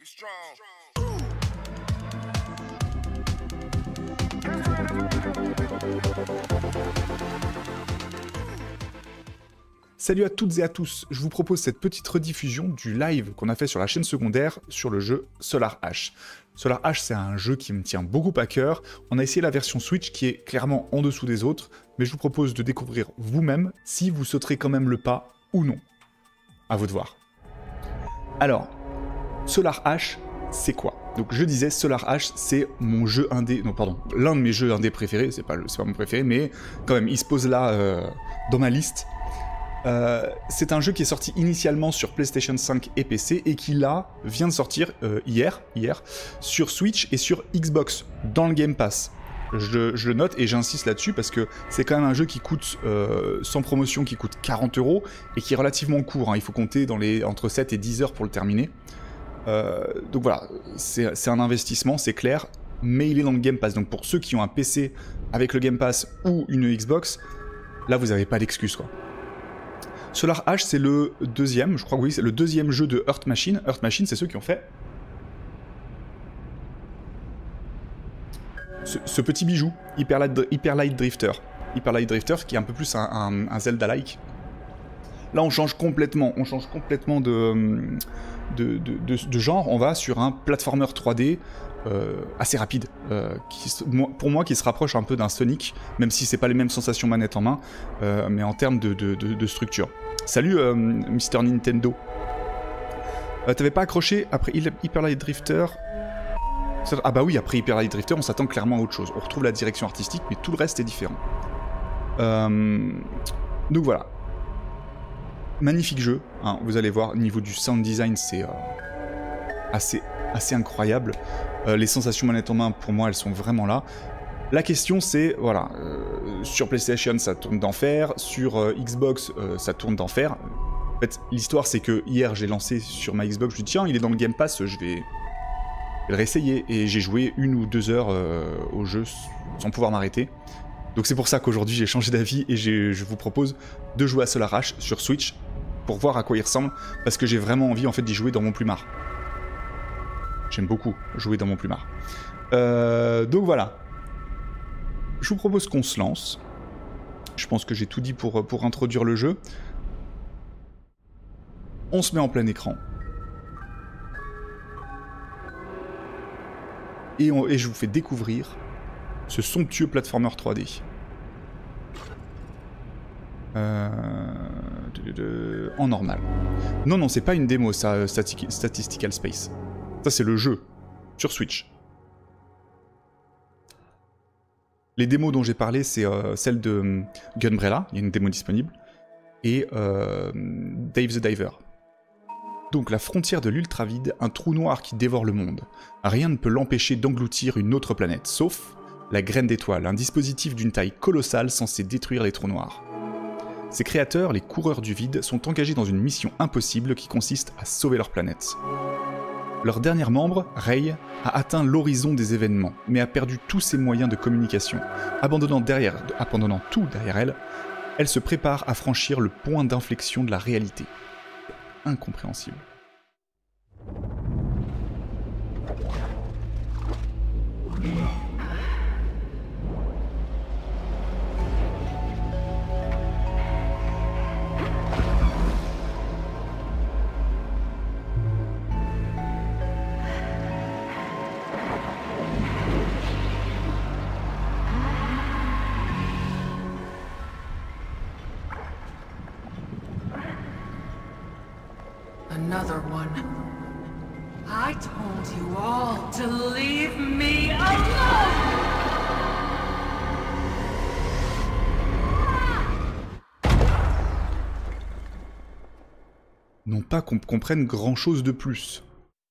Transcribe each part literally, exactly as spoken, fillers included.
Salut à toutes et à tous, je vous propose cette petite rediffusion du live qu'on a fait sur la chaîne secondaire sur le jeu Solar Ash. Solar Ash, c'est un jeu qui me tient beaucoup à cœur. On a essayé la version Switch qui est clairement en dessous des autres, mais je vous propose de découvrir vous-même si vous sauterez quand même le pas ou non. À vous de voir. Alors, Solar Ash, c'est quoi? Donc je disais, Solar Ash, c'est mon jeu indé, non pardon, l'un de mes jeux indés préférés, c'est pas, le, c'est pas mon préféré, mais quand même, il se pose là euh, dans ma liste. Euh, c'est un jeu qui est sorti initialement sur PlayStation cinq et P C et qui là vient de sortir euh, hier, hier sur Switch et sur Xbox dans le Game Pass. Je, je le note et j'insiste là-dessus parce que c'est quand même un jeu qui coûte euh, sans promotion, qui coûte quarante euros et qui est relativement court. Hein. Il faut compter dans les entre sept et dix heures pour le terminer. Euh, donc voilà, c'est, c'est un investissement, c'est clair, mais il est dans le Game Pass. Donc pour ceux qui ont un P C avec le Game Pass ou une Xbox, là vous n'avez pas d'excuse quoi. Solar Ash, c'est le deuxième, je crois que oui, c'est le deuxième jeu de Earth Machine. Earth Machine, c'est ceux qui ont fait ce, ce petit bijou, Hyper Light, Hyper Light Drifter. Hyper Light Drifter, qui est un peu plus un, un, un Zelda-like. Là, on change complètement, on change complètement de, de, de, de, de genre. On va sur un platformer trois D euh, assez rapide, euh, qui, pour moi, qui se rapproche un peu d'un Sonic, même si c'est pas les mêmes sensations manette en main, euh, mais en termes de, de, de, de structure. Salut, euh, Mister Nintendo. Euh, T'avais pas accroché après Hyper Light Drifter? Ah bah oui, après Hyper Light Drifter, on s'attend clairement à autre chose. On retrouve la direction artistique, mais tout le reste est différent. Euh, donc voilà. Magnifique jeu, hein, vous allez voir, au niveau du sound design, c'est euh, assez, assez incroyable. Euh, les sensations manette en main, pour moi, elles sont vraiment là. La question, c'est, voilà, euh, sur PlayStation, ça tourne d'enfer, sur euh, Xbox, euh, ça tourne d'enfer. En fait, l'histoire, c'est que hier, j'ai lancé sur ma Xbox, je me dis, tiens, il est dans le Game Pass, je vais le réessayer. Et j'ai joué une ou deux heures euh, au jeu sans pouvoir m'arrêter. Donc c'est pour ça qu'aujourd'hui, j'ai changé d'avis et je vous propose de jouer à Solar Ash sur Switch pour voir à quoi il ressemble, parce que j'ai vraiment envie en fait d'y jouer dans mon plumard. J'aime beaucoup jouer dans mon plumard. Euh, donc voilà. Je vous propose qu'on se lance. Je pense que j'ai tout dit pour, pour introduire le jeu. On se met en plein écran. Et, on, et je vous fais découvrir ce somptueux platformer trois D. Euh, de, de, de, en normal. Non, non, c'est pas une démo, ça, Static, Statistical Space. Ça, c'est le jeu, sur Switch. Les démos dont j'ai parlé, c'est euh, celle de um, Gunbrella, il y a une démo disponible, et euh, Dave the Diver. Donc, la frontière de l'ultravide, un trou noir qui dévore le monde. Rien ne peut l'empêcher d'engloutir une autre planète, sauf la graine d'étoile, un dispositif d'une taille colossale censé détruire les trous noirs. Ses créateurs, les coureurs du vide, sont engagés dans une mission impossible qui consiste à sauver leur planète. Leur dernier membre, Rei, a atteint l'horizon des événements, mais a perdu tous ses moyens de communication. Abandonnant, derrière, abandonnant tout derrière elle, elle se prépare à franchir le point d'inflexion de la réalité. Incompréhensible. Another one. I told you all to leave me alone! Non pas qu'on comprenne grand chose de plus.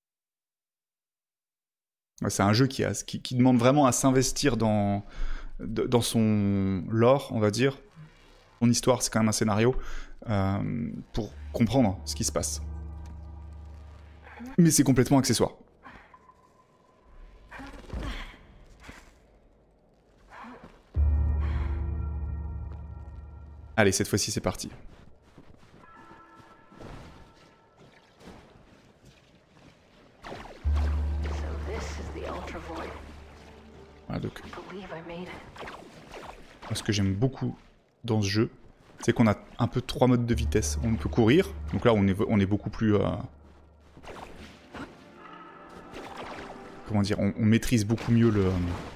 C'est un jeu qui, a, qui, qui demande vraiment à s'investir dans, dans son lore, on va dire. Son histoire, c'est quand même un scénario, euh, pour comprendre ce qui se passe. Mais c'est complètement accessoire. Allez, cette fois-ci, c'est parti. Voilà, donc. Ce que j'aime beaucoup dans ce jeu, c'est qu'on a un peu trois modes de vitesse. On peut courir, donc là on est, on est beaucoup plus... Euh... Comment dire, on, on maîtrise beaucoup mieux le,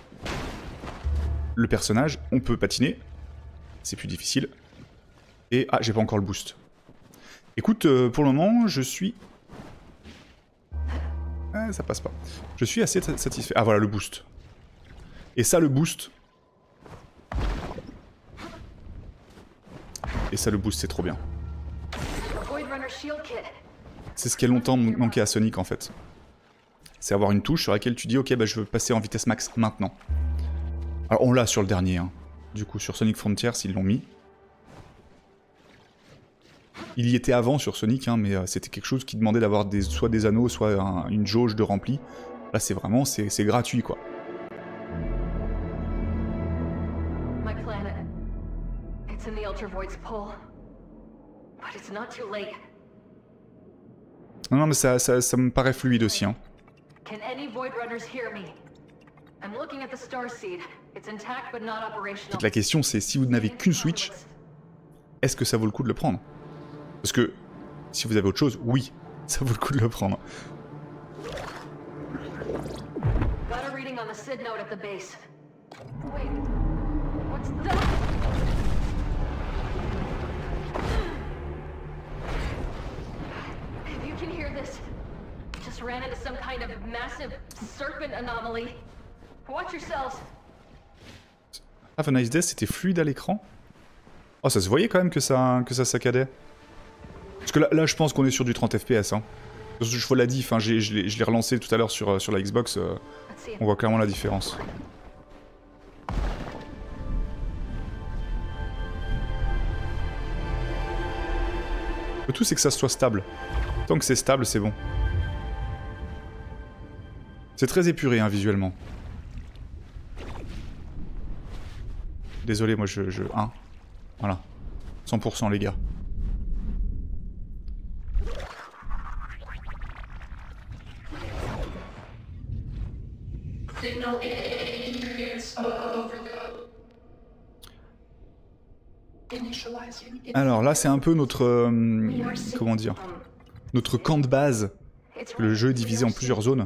le personnage. On peut patiner, c'est plus difficile. Et ah, j'ai pas encore le boost. Écoute, euh, pour le moment, je suis... Ah, ça passe pas. Je suis assez satisfait. Ah voilà, le boost. Et ça, le boost... Et ça, le boost, c'est trop bien. C'est ce qui a longtemps manqué à Sonic, en fait. C'est avoir une touche sur laquelle tu dis, ok, bah, je veux passer en vitesse max maintenant. Alors, on l'a sur le dernier, hein. Du coup, sur Sonic Frontiers, ils l'ont mis. Il y était avant sur Sonic, hein, mais euh, c'était quelque chose qui demandait d'avoir des, soit des anneaux, soit un, une jauge de rempli. Là, c'est vraiment, c'est gratuit, quoi. Non, non, mais ça, ça, ça me paraît fluide aussi, hein. Donc, la question, c'est si vous n'avez qu'une Switch, est-ce que ça vaut le coup de le prendre? Parce que si vous avez autre chose, oui, ça vaut le coup de le prendre. Have a nice day, c'était fluide à l'écran. Oh, ça se voyait quand même que ça, que ça saccadait. Parce que là, là je pense qu'on est sur du trente F P S. Hein. Je vois la diff, hein, je l'ai relancé tout à l'heure sur, sur la Xbox. Euh, on voit clairement la différence. Le tout, c'est que ça soit stable. Tant que c'est stable, c'est bon. C'est très épuré, hein, visuellement. Désolé, moi je... je hein. Voilà. cent pour cent les gars. Alors là c'est un peu notre... Euh, comment dire, notre camp de base. Le jeu est divisé en plusieurs zones.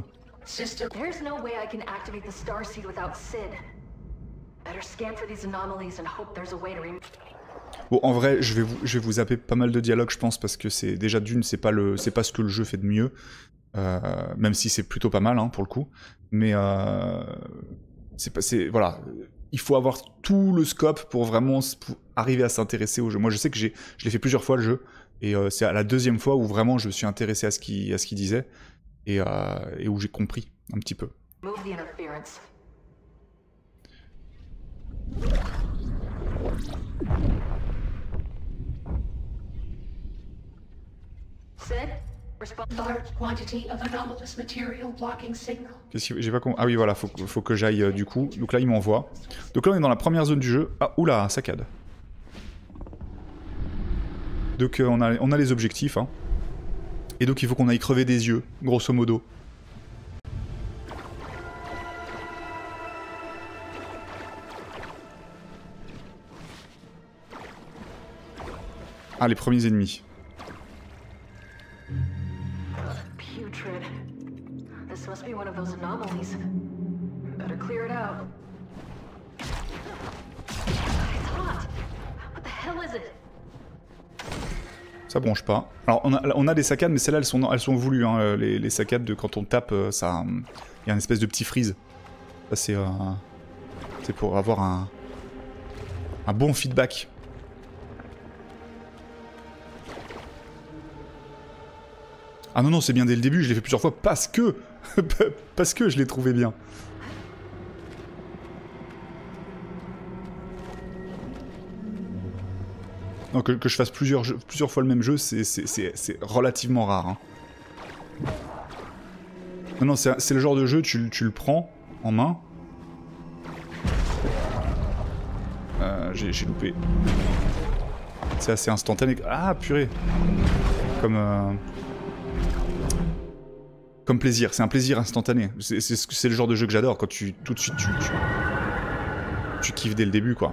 Bon, en vrai, je vais vous, je vais vous zapper pas mal de dialogues, je pense, parce que c'est déjà d'une, c'est pas le, c'est pas ce que le jeu fait de mieux, euh, même si c'est plutôt pas mal, hein, pour le coup. Mais euh, c'est pas, c'est voilà, il faut avoir tout le scope pour vraiment pour arriver à s'intéresser au jeu. Moi, je sais que j'ai, je l'ai fait plusieurs fois le jeu, et euh, c'est à la deuxième fois où vraiment je me suis intéressé à ce qu'il, à ce qu'il disait, et, euh, et où j'ai compris un petit peu. Qu'est-ce que j'ai pas compris? Ah oui, voilà, faut, faut que j'aille euh, du coup. Donc là, il m'envoie. Donc là, on est dans la première zone du jeu. Ah, oula, saccade. Donc euh, on, a, on a les objectifs, hein. Et donc il faut qu'on aille crever des yeux, grosso modo. Ah, les premiers ennemis. Ça bronche pas. Alors on a, on a des saccades, mais celles-là elles sont, elles sont voulues. Hein. Les, les saccades, de, quand on tape, ça, il y a une espèce de petit freeze. Ça c'est, euh, c'est pour avoir un, un bon feedback. Ah non non, c'est bien dès le début. Je l'ai fait plusieurs fois parce que, parce que je l'ai trouvé bien. Non, que, que je fasse plusieurs, jeux, plusieurs fois le même jeu, c'est relativement rare. Hein. Non, non, c'est le genre de jeu, tu, tu le prends en main. Euh, J'ai loupé. C'est assez instantané. Ah, purée. Comme... Euh... comme plaisir. C'est un plaisir instantané. C'est, c'est, c'est le genre de jeu que j'adore, quand tu, tout de suite, tu, tu, tu kiffes dès le début, quoi.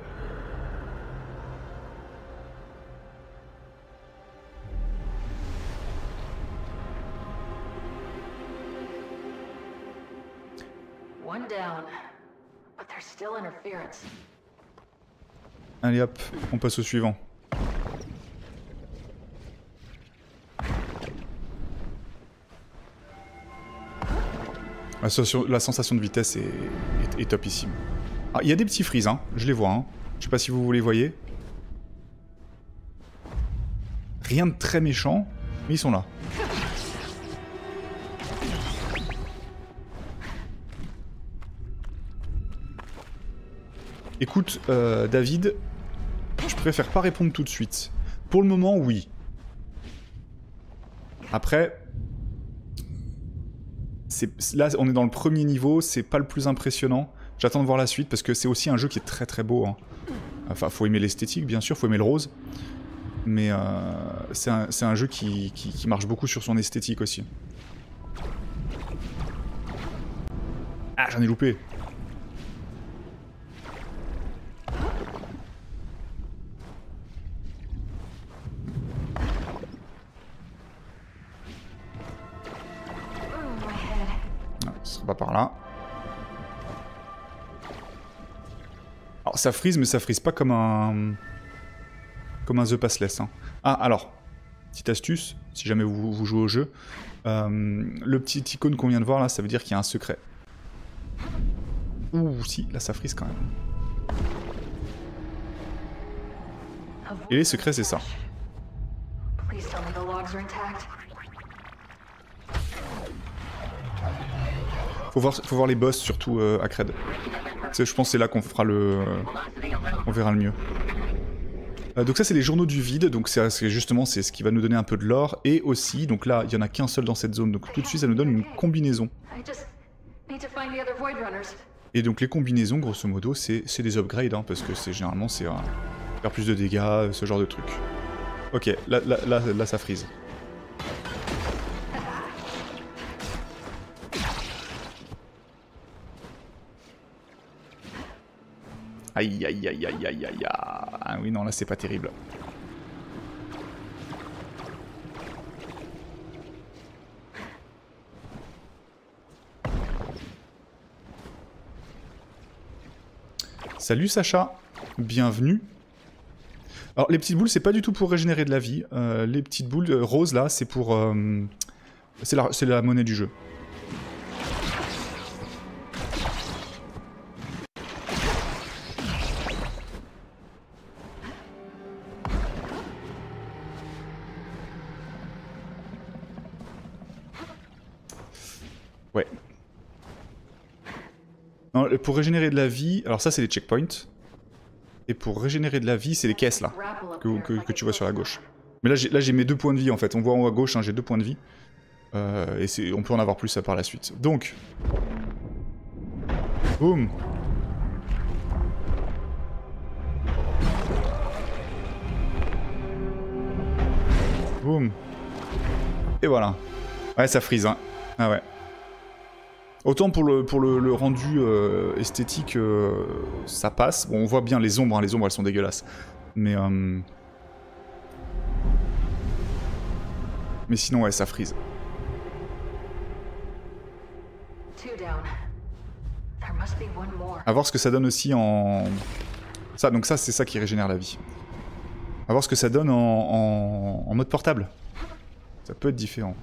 One down, but there's still interference. Allez hop, on passe au suivant. La sensation, la sensation de vitesse est, est, est topissime. Ah, il y a des petits freezes, hein, je les vois. Hein. Je sais pas si vous, vous les voyez. Rien de très méchant, mais ils sont là. Écoute, euh, David, je préfère pas répondre tout de suite. Pour le moment, oui. Après... Là, on est dans le premier niveau, c'est pas le plus impressionnant. J'attends de voir la suite parce que c'est aussi un jeu qui est très très beau. Hein. Enfin, faut aimer l'esthétique, bien sûr, faut aimer le rose. Mais euh, c'est un, c'est un jeu qui, qui, qui marche beaucoup sur son esthétique aussi. Ah, j'en ai loupé. Pas par là. Alors ça freeze, mais ça freeze pas comme un... Comme un The Passless. Hein. Ah, alors, petite astuce, si jamais vous, vous jouez au jeu, euh, le petit icône qu'on vient de voir là, ça veut dire qu'il y a un secret. Ouh, si, là ça freeze quand même. Et les secrets, c'est ça. Faut voir, faut voir les boss, surtout euh, à Cred. Je pense que c'est là qu'on fera le... Euh, on verra le mieux. Euh, donc ça, c'est les journaux du vide. Donc c'est justement c'est ce qui va nous donner un peu de lore. Et aussi, donc là, il n'y en a qu'un seul dans cette zone. Donc tout de suite, ça nous donne une combinaison. Et donc les combinaisons, grosso modo, c'est des upgrades. Hein, parce que c'est généralement, c'est euh, faire plus de dégâts, ce genre de trucs. Ok, là, là, là, là ça freeze. Aïe aïe aïe aïe aïe aïe. Ah oui, non, là c'est pas terrible. Salut Sacha, bienvenue. Alors les petites boules, c'est pas du tout pour régénérer de la vie. Euh, les petites boules euh, roses là, c'est pour... Euh, c'est la, c'est la monnaie du jeu. Ouais. Non, pour régénérer de la vie, alors ça c'est les checkpoints. Et pour régénérer de la vie, c'est les caisses là, que, que, que tu vois sur la gauche. Mais là j'ai mes deux points de vie en fait, on voit en haut à gauche, hein, j'ai deux points de vie. Euh, et on peut en avoir plus ça par la suite. Donc... Boum. Boum. Et voilà. Ouais, ça freeze, hein. Ah ouais. Autant pour le, pour le, le rendu euh, esthétique, euh, ça passe. Bon, on voit bien les ombres, hein. Les ombres elles sont dégueulasses. Mais... Euh... Mais sinon, ouais, ça freeze. A voir ce que ça donne aussi en... Ça, donc ça, c'est ça qui régénère la vie. A voir ce que ça donne en, en, en mode portable. Ça peut être différent.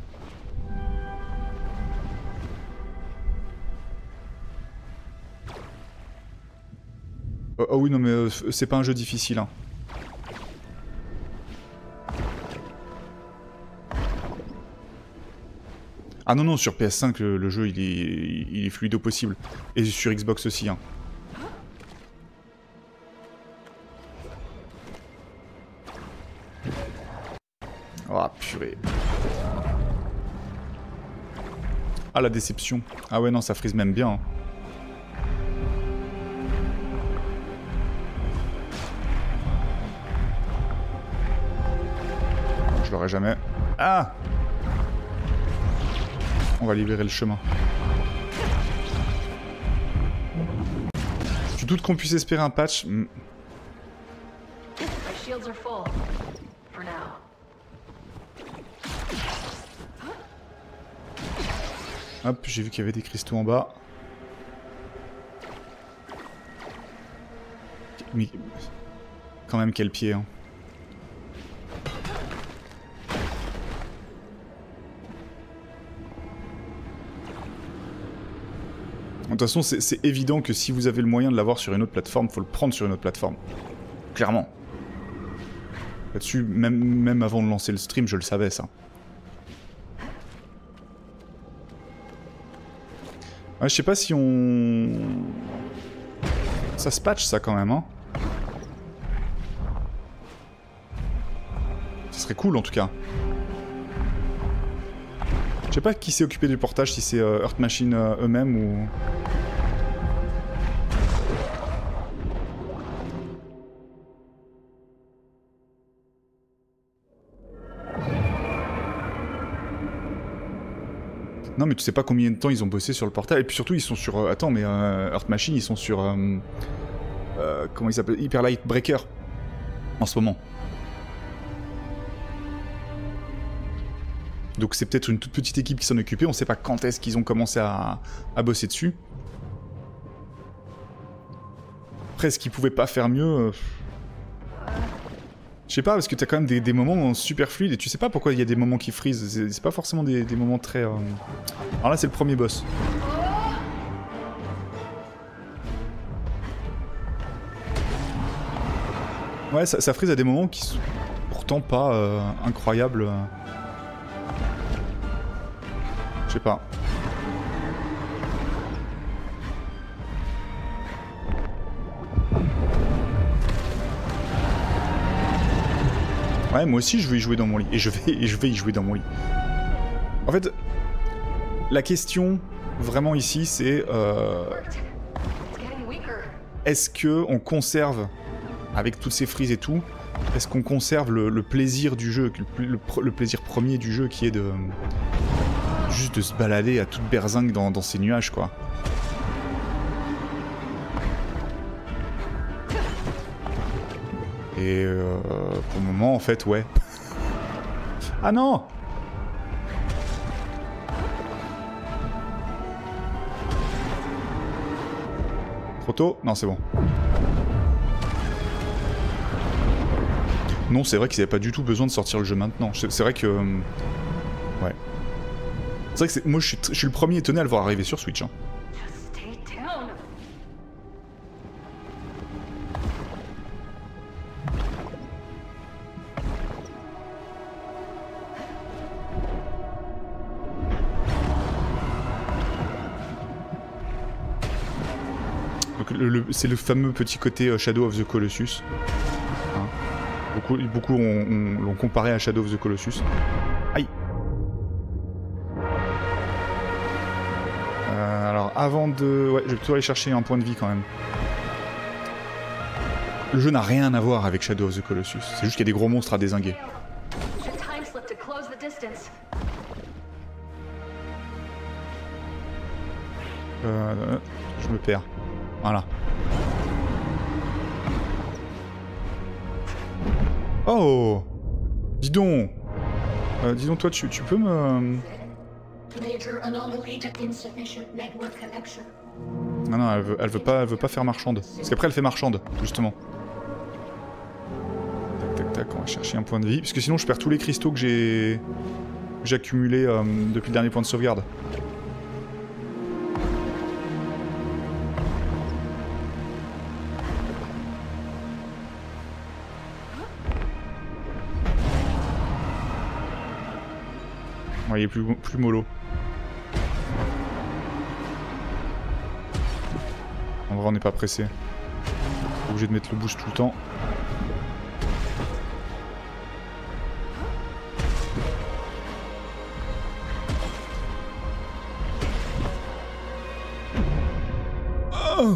Oh, oh oui, non mais euh, c'est pas un jeu difficile. Hein. Ah non, non, sur P S cinq, le, le jeu, il est, il est fluide au possible. Et sur Xbox aussi. Hein. Oh, purée. Ah, la déception. Ah ouais, non, ça frise même bien. Hein. Je l'aurai jamais. Ah! On va libérer le chemin. Tu doutes qu'on puisse espérer un patch? mm. Hop, j'ai vu qu'il y avait des cristaux en bas. Mais... Quand même, quel pied, hein. De toute façon, c'est évident que si vous avez le moyen de l'avoir sur une autre plateforme, faut le prendre sur une autre plateforme. Clairement. Là-dessus, même, même avant de lancer le stream, je le savais, ça. Ouais, je sais pas si on... Ça se patch, ça, quand même, hein. Ça serait cool, en tout cas. Je sais pas qui s'est occupé du portage, si c'est euh, Earth Machine euh, eux-mêmes ou... Non mais tu sais pas combien de temps ils ont bossé sur le portail, et puis surtout ils sont sur... Euh, attends mais euh, Earth Machine ils sont sur... Euh, euh, comment ils s'appellent? Hyper Light Breaker. En ce moment. Donc c'est peut-être une toute petite équipe qui s'en occupait, on sait pas quand est-ce qu'ils ont commencé à, à bosser dessus. Après est-ce qu'ils pouvaient pas faire mieux euh... Je sais pas, parce que t'as quand même des, des moments super fluides et tu sais pas pourquoi il y a des moments qui freeze, c'est pas forcément des, des moments très... Euh... Alors là c'est le premier boss. Ouais, ça, ça freeze à des moments qui sont pourtant pas euh, incroyables. Je sais pas. Ouais, moi aussi je veux y jouer dans mon lit. Et je vais, et je vais y jouer dans mon lit. En fait, la question vraiment ici c'est... Euh, est-ce que on conserve, avec toutes ces frises et tout, est-ce qu'on conserve le, le plaisir du jeu, le, le, le plaisir premier du jeu qui est de... juste de se balader à toute berzingue dans, dans ces nuages, quoi. Et euh, pour le moment, en fait, ouais. Ah non! Trop tôt? Non, c'est bon. Non, c'est vrai qu'ils n'avaient pas du tout besoin de sortir le jeu maintenant. C'est vrai que... Euh, ouais. C'est vrai que moi, je suis, je suis le premier étonné à le voir arriver sur Switch. Hein. C'est le fameux petit côté euh, Shadow of the Colossus. Hein. Beaucoup, beaucoup l'ont comparé à Shadow of the Colossus. Aïe. Euh, alors avant de... Ouais, je vais plutôt aller chercher un point de vie quand même. Le jeu n'a rien à voir avec Shadow of the Colossus. C'est juste qu'il y a des gros monstres à dézinguer. Euh, je me perds. Voilà. Oh! Dis donc! Euh, dis donc, toi, tu, tu peux me... Non, non, elle veut, elle veut pas, elle veut pas faire marchande. Parce qu'après, elle fait marchande, justement. Tac, tac, tac, on va chercher un point de vie. Parce que sinon, je perds tous les cristaux que j'ai... j'ai accumulés euh, depuis le dernier point de sauvegarde. Ouais, il est plus, plus mollo. En vrai, on n'est pas pressé. Obligé de mettre le boost tout le temps. Oh,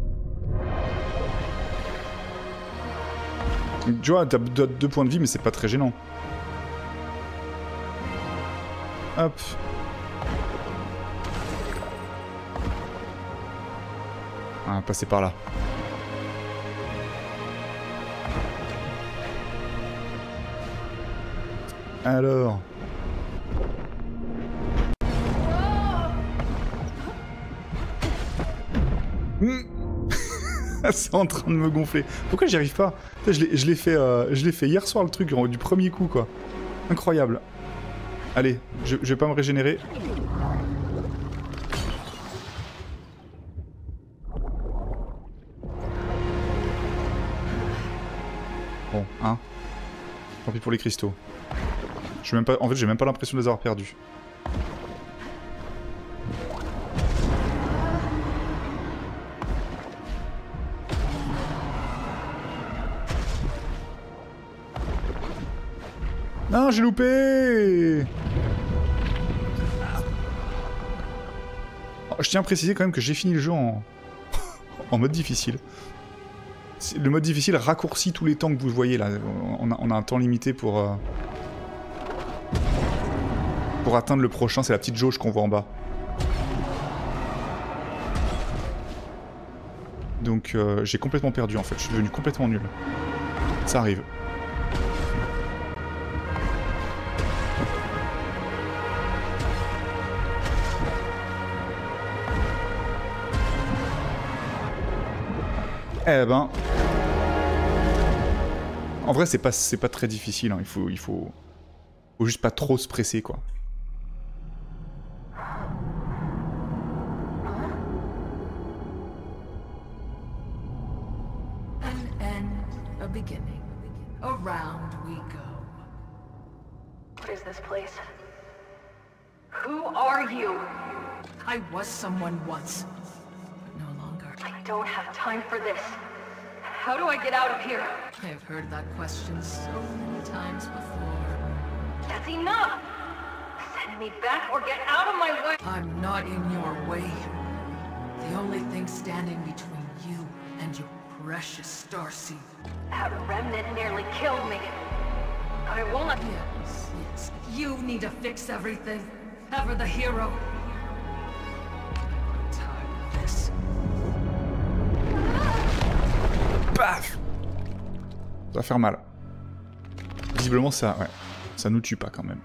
tu vois, t'as deux points de vie, mais c'est pas très gênant. Hop. On va passer par là. Alors... C'est en train de me gonfler. Pourquoi j'y arrive pas? Je l'ai fait, euh, je l'ai fait hier soir le truc du premier coup quoi. Incroyable. Allez, je, je vais pas me régénérer. Bon, hein. Tant pis pour les cristaux. Je suis même pas, en fait, j'ai même pas l'impression de les avoir perdus. Non, j'ai loupé. Je tiens à préciser quand même que j'ai fini le jeu en, en mode difficile. Le mode difficile raccourcit tous les temps que vous voyez là. On a, on a un temps limité pour... Euh... Pour atteindre le prochain, c'est la petite jauge qu'on voit en bas. Donc euh, j'ai complètement perdu en fait, je suis devenu complètement nul. Ça arrive. Eh ben... En vrai c'est pas, c'est pas très difficile, hein. il faut... Il faut... faut juste pas trop se presser quoi. Beginning. Around we go. What is this place? Who are you? I was someone once, but no longer. I don't have time for this. How do I get out of here? I have heard that question so many times before. That's enough! Send me back or get out of my way! I'm not in your way. The only thing standing between you and your precious starseed. That remnant nearly killed me. I won't let... Yes, yes. You need to fix everything. Ever the hero. I'm tired of this. Paf! Ça va faire mal. Visiblement ça, ouais. Ça nous tue pas quand même.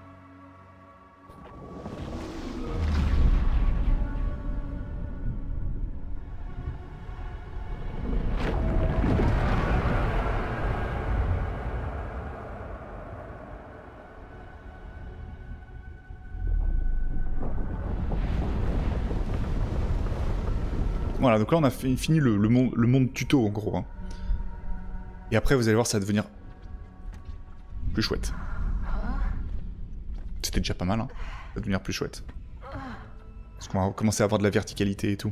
Voilà, donc là on a fait, fini le, le, monde, le monde tuto en gros. Hein. Et après vous allez voir, ça va devenir plus chouette. C'était déjà pas mal, hein. Ça va devenir plus chouette. Parce qu'on va commencer à avoir de la verticalité et tout.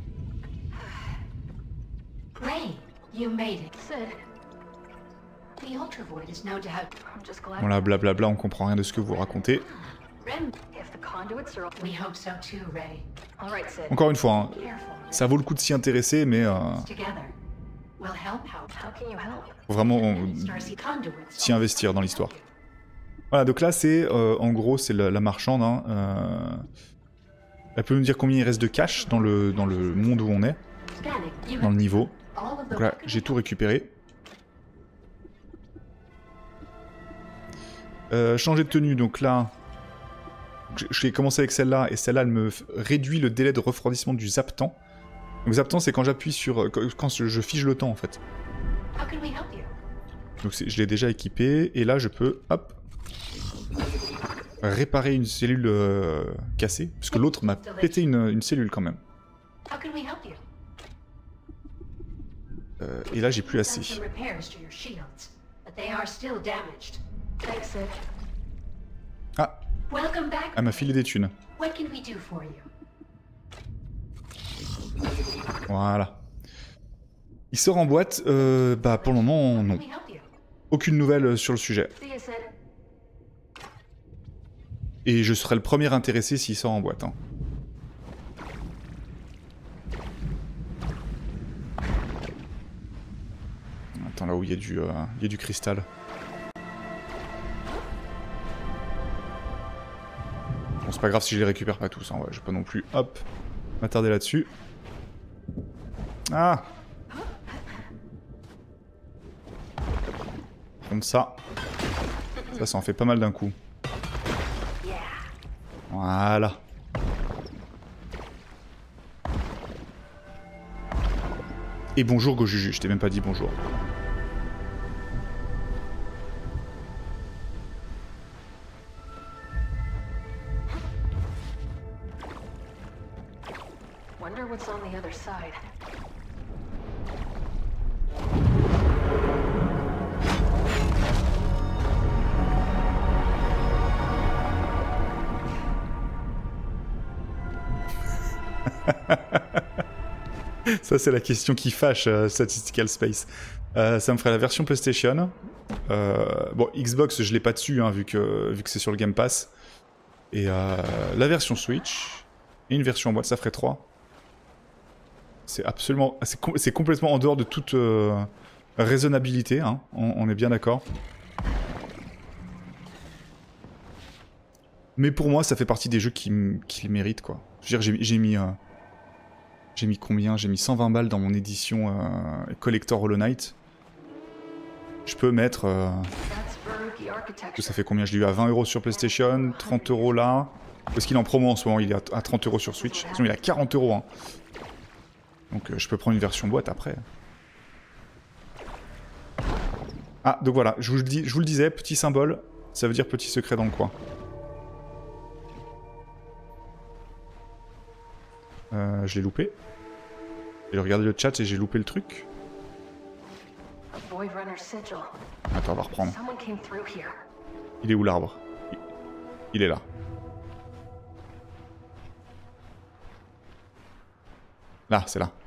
Ray, you made it. Sid. The Ultra Void is no doubt. I'm just glad. Bon là, blablabla, on comprend rien de ce que vous racontez. Rem, if the conduits are... We hope so too, Ray. All right, Sid. Encore une fois, hein, ça vaut le coup de s'y intéresser, mais euh, we'll help. How can you help? faut vraiment euh, s'y investir dans l'histoire. Voilà, donc là c'est, euh, en gros, c'est la, la marchande. Hein, euh, elle peut nous dire combien il reste de cash dans le, dans le monde où on est, dans le niveau. Donc là, j'ai tout récupéré. Euh, changer de tenue, donc là... Je vais commencer avec celle-là, et celle-là, elle me réduit le délai de refroidissement du zaptan. Donc zaptan, c'est quand j'appuie sur... quand je fige le temps, en fait. Donc je l'ai déjà équipé, et là, je peux, hop, réparer une cellule euh, cassée, parce que l'autre m'a pété une, une cellule, quand même. Euh, et là, j'ai plus assez. Ah, elle m'a filé des thunes. Voilà. Il sort en boîte, euh, bah pour le moment, non. Aucune nouvelle sur le sujet. Et je serai le premier intéressé s'il sort en boîte. Hein. Attends, là où il y a du, euh, il y a du cristal. Bon, c'est pas grave si je les récupère pas tous, hein, ouais, je vais pas non plus, hop, m'attarder là-dessus. Ah, Comme ça. Ça, ça en fait pas mal d'un coup. Voilà. Et bonjour Gojuju, je t'ai même pas dit bonjour. Wonder what's on the other side. Ça, c'est la question qui fâche, euh, Statistical Space. Euh, ça me ferait la version PlayStation. Euh, bon, Xbox, je l'ai pas dessus, hein, vu que, vu que c'est sur le Game Pass. Et euh, la version Switch. Et une version en boîte, ça ferait trois. C'est absolument... C'est com complètement en dehors de toute euh, raisonnabilité, hein, on, on est bien d'accord. Mais pour moi, ça fait partie des jeux qui, qui le méritent, quoi. Je veux dire, j'ai mis... Euh, J'ai mis combien? J'ai mis cent vingt balles dans mon édition euh, Collector Hollow Knight. Je peux mettre... Euh... Ça fait combien? Je l'ai eu à vingt euros sur PlayStation, trente euros là. Parce qu'il est en promo en ce moment, il est à trente euros sur Switch. Sinon il est à quarante euros. Hein. Donc euh, je peux prendre une version boîte après. Ah, donc voilà, je vous, le dis, je vous le disais, petit symbole, ça veut dire petit secret dans le coin. Euh, je l'ai loupé. J'ai regardé le chat et j'ai loupé le truc. Attends, on va reprendre. Il est où l'arbre? Il est là. Là, c'est là.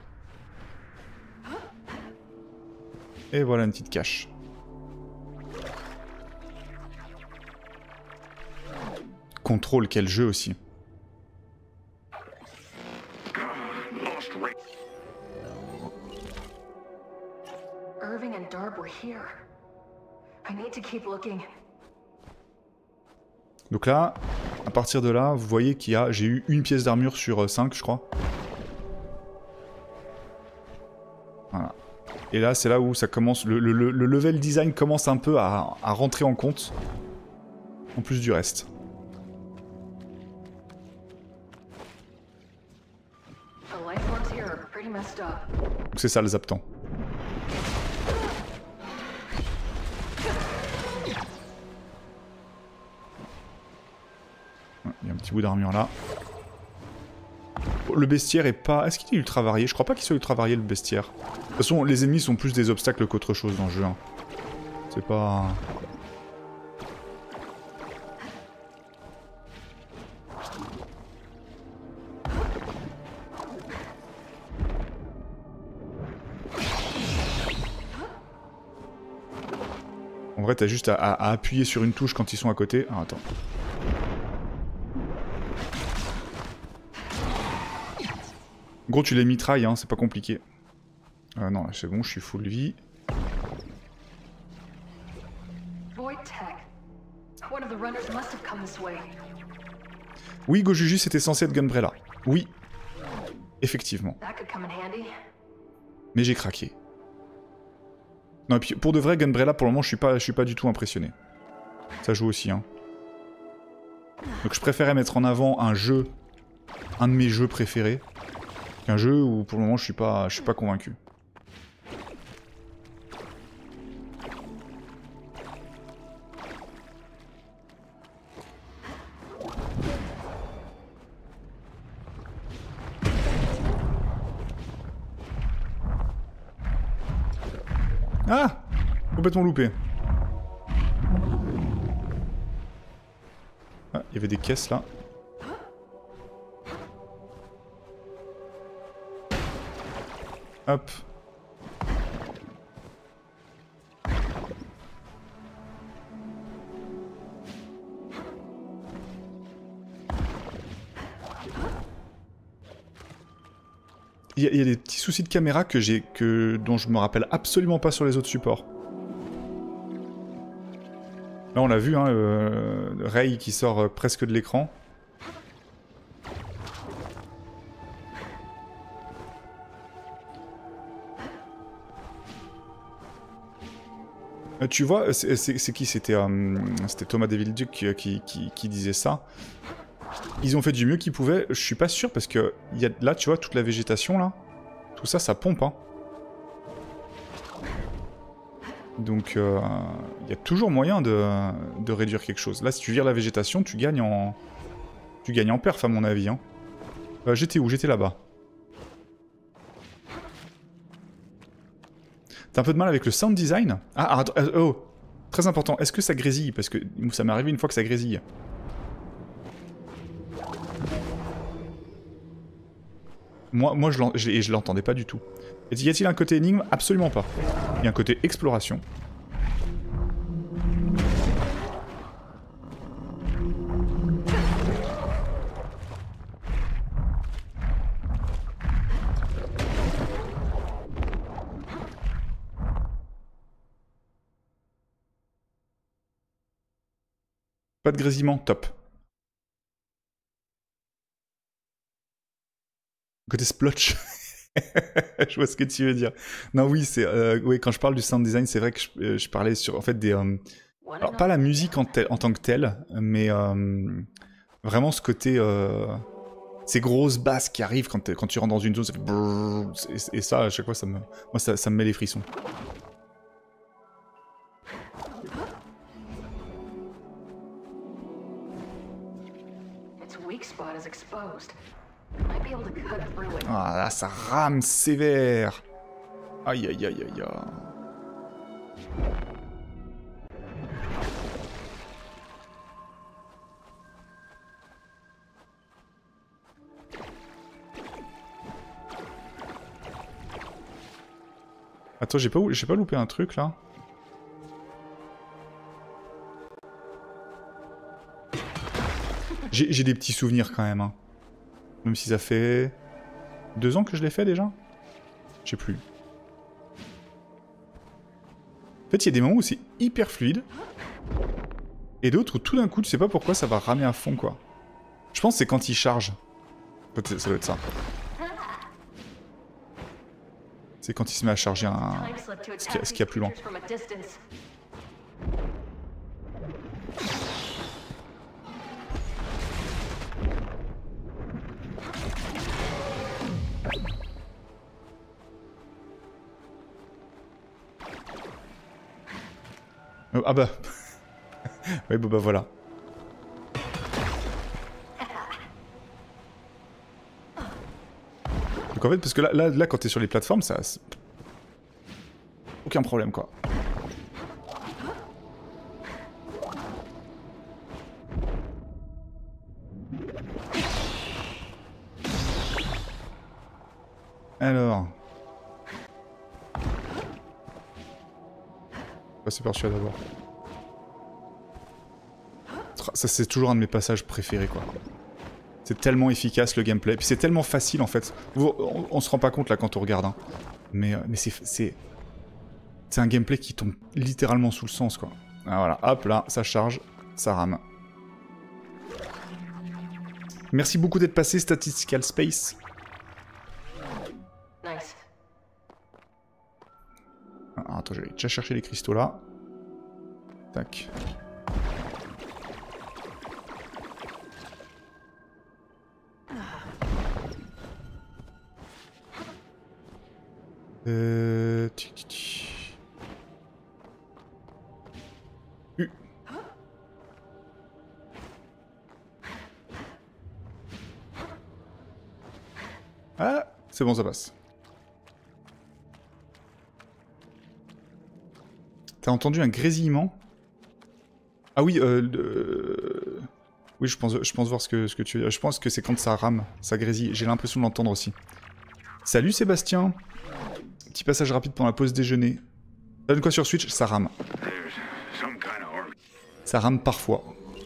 Et voilà une petite cache. Contrôle, quel jeu aussi. Irving and Darb were here. I need to keep looking. Donc là, à partir de là, vous voyez qu'il y a, j'ai eu une pièce d'armure sur cinq, je crois. Voilà. Et là, c'est là où ça commence, le, le, le level design commence un peu à, à rentrer en compte, en plus du reste. Donc c'est ça le zaptan. Il y a un petit bout d'armure là. Le bestiaire est pas... Est-ce qu'il est ultra varié? Je crois pas qu'il soit ultra varié le bestiaire. De toute façon, les ennemis sont plus des obstacles qu'autre chose dans le jeu. Hein. C'est pas... En vrai, t'as juste à, à, à appuyer sur une touche quand ils sont à côté. Ah, attends. En gros, tu les mitrailles, hein, c'est pas compliqué. Euh, non, c'est bon, je suis full vie. Oui, Gojuju, c'était censé être Gunbrella. Oui, effectivement. Mais j'ai craqué. Non, et puis pour de vrai, Gunbrella, pour le moment, je suis pas, je suis pas du tout impressionné. Ça joue aussi, hein. Donc je préférais mettre en avant un jeu, un de mes jeux préférés, qu'un jeu où pour le moment je suis pas, je suis pas convaincu. Ah! Complètement loupé. Ah, il y avait des caisses là. Hop. Il y, a, il y a des petits soucis de caméra que j'ai, que dont je me rappelle absolument pas sur les autres supports. Là on l'a vu, hein, euh, Ray qui sort presque de l'écran. Euh, tu vois, c'est qui? C'était euh, c'était Thomas Devilduc qui, qui, qui, qui disait ça. Ils ont fait du mieux qu'ils pouvaient. Je suis pas sûr parce que y a, là, tu vois, toute la végétation là, tout ça, ça pompe. Hein. Donc, il euh, y a toujours moyen de, de réduire quelque chose. Là, si tu vires la végétation, tu gagnes en, tu gagnes en perf à mon avis. Hein. Euh, J'étais où? J'étais là-bas. T'as un peu de mal avec le sound design? Ah, attends, oh, très important. Est-ce que ça grésille? Parce que ça m'est arrivé une fois que ça grésille. Moi, moi je l'entendais pas du tout. Y a-t-il un côté énigme? Absolument pas. Il y a un côté exploration. Pas de grésillement, top. Côté splotch. Je vois ce que tu veux dire. Non, oui, c'est, euh, oui, quand je parle du sound design, c'est vrai que je, je parlais sur, en fait, des, euh, alors pas la musique en, en tant que telle, mais euh, vraiment ce côté, euh, ces grosses basses qui arrivent quand, quand tu rentres dans une zone, ça fait brrr, et, et ça, à chaque fois, ça me, moi, ça, ça me met les frissons. Ah là, ça rame sévère. Aïe aïe aïe aïe aïe. Attends, j'ai pas, j'ai pas loupé un truc là? J'ai des petits souvenirs quand même. Hein. Même si ça fait deux ans que je l'ai fait déjà? Je sais plus. En fait, il y a des moments où c'est hyper fluide. Et d'autres où tout d'un coup, tu sais pas pourquoi ça va ramer à fond quoi. Je pense que c'est quand il charge. Peut-être ça doit être ça. C'est quand il se met à charger un... ce qu'il y, qu y a plus loin. Oh, ah bah... oui, bon bah voilà. Donc en fait, parce que là, là, là quand t'es sur les plateformes, ça... aucun problème, quoi. Alors... passer par celui-là d'abord. Ça, c'est toujours un de mes passages préférés, quoi. C'est tellement efficace, le gameplay. Puis c'est tellement facile, en fait. On, on se rend pas compte, là, quand on regarde. Hein. Mais, mais c'est... C'est un gameplay qui tombe littéralement sous le sens, quoi. Ah, voilà, hop, là, ça charge, ça rame. Merci beaucoup d'être passé, Statistical Space. Nice. Ah, attends, j'allais déjà chercher les cristaux, là. Tac. Euh... U. Ah, c'est bon, ça passe. T'as entendu un grésillement? Ah oui, euh... Le... oui, je pense, je pense voir ce que, ce que tu veux dire. Je pense que c'est quand ça rame, ça grésille. J'ai l'impression de l'entendre aussi. Salut Sébastien. Petit passage rapide pendant la pause déjeuner. Ça donne quoi sur Switch? Ça rame. Ça rame parfois.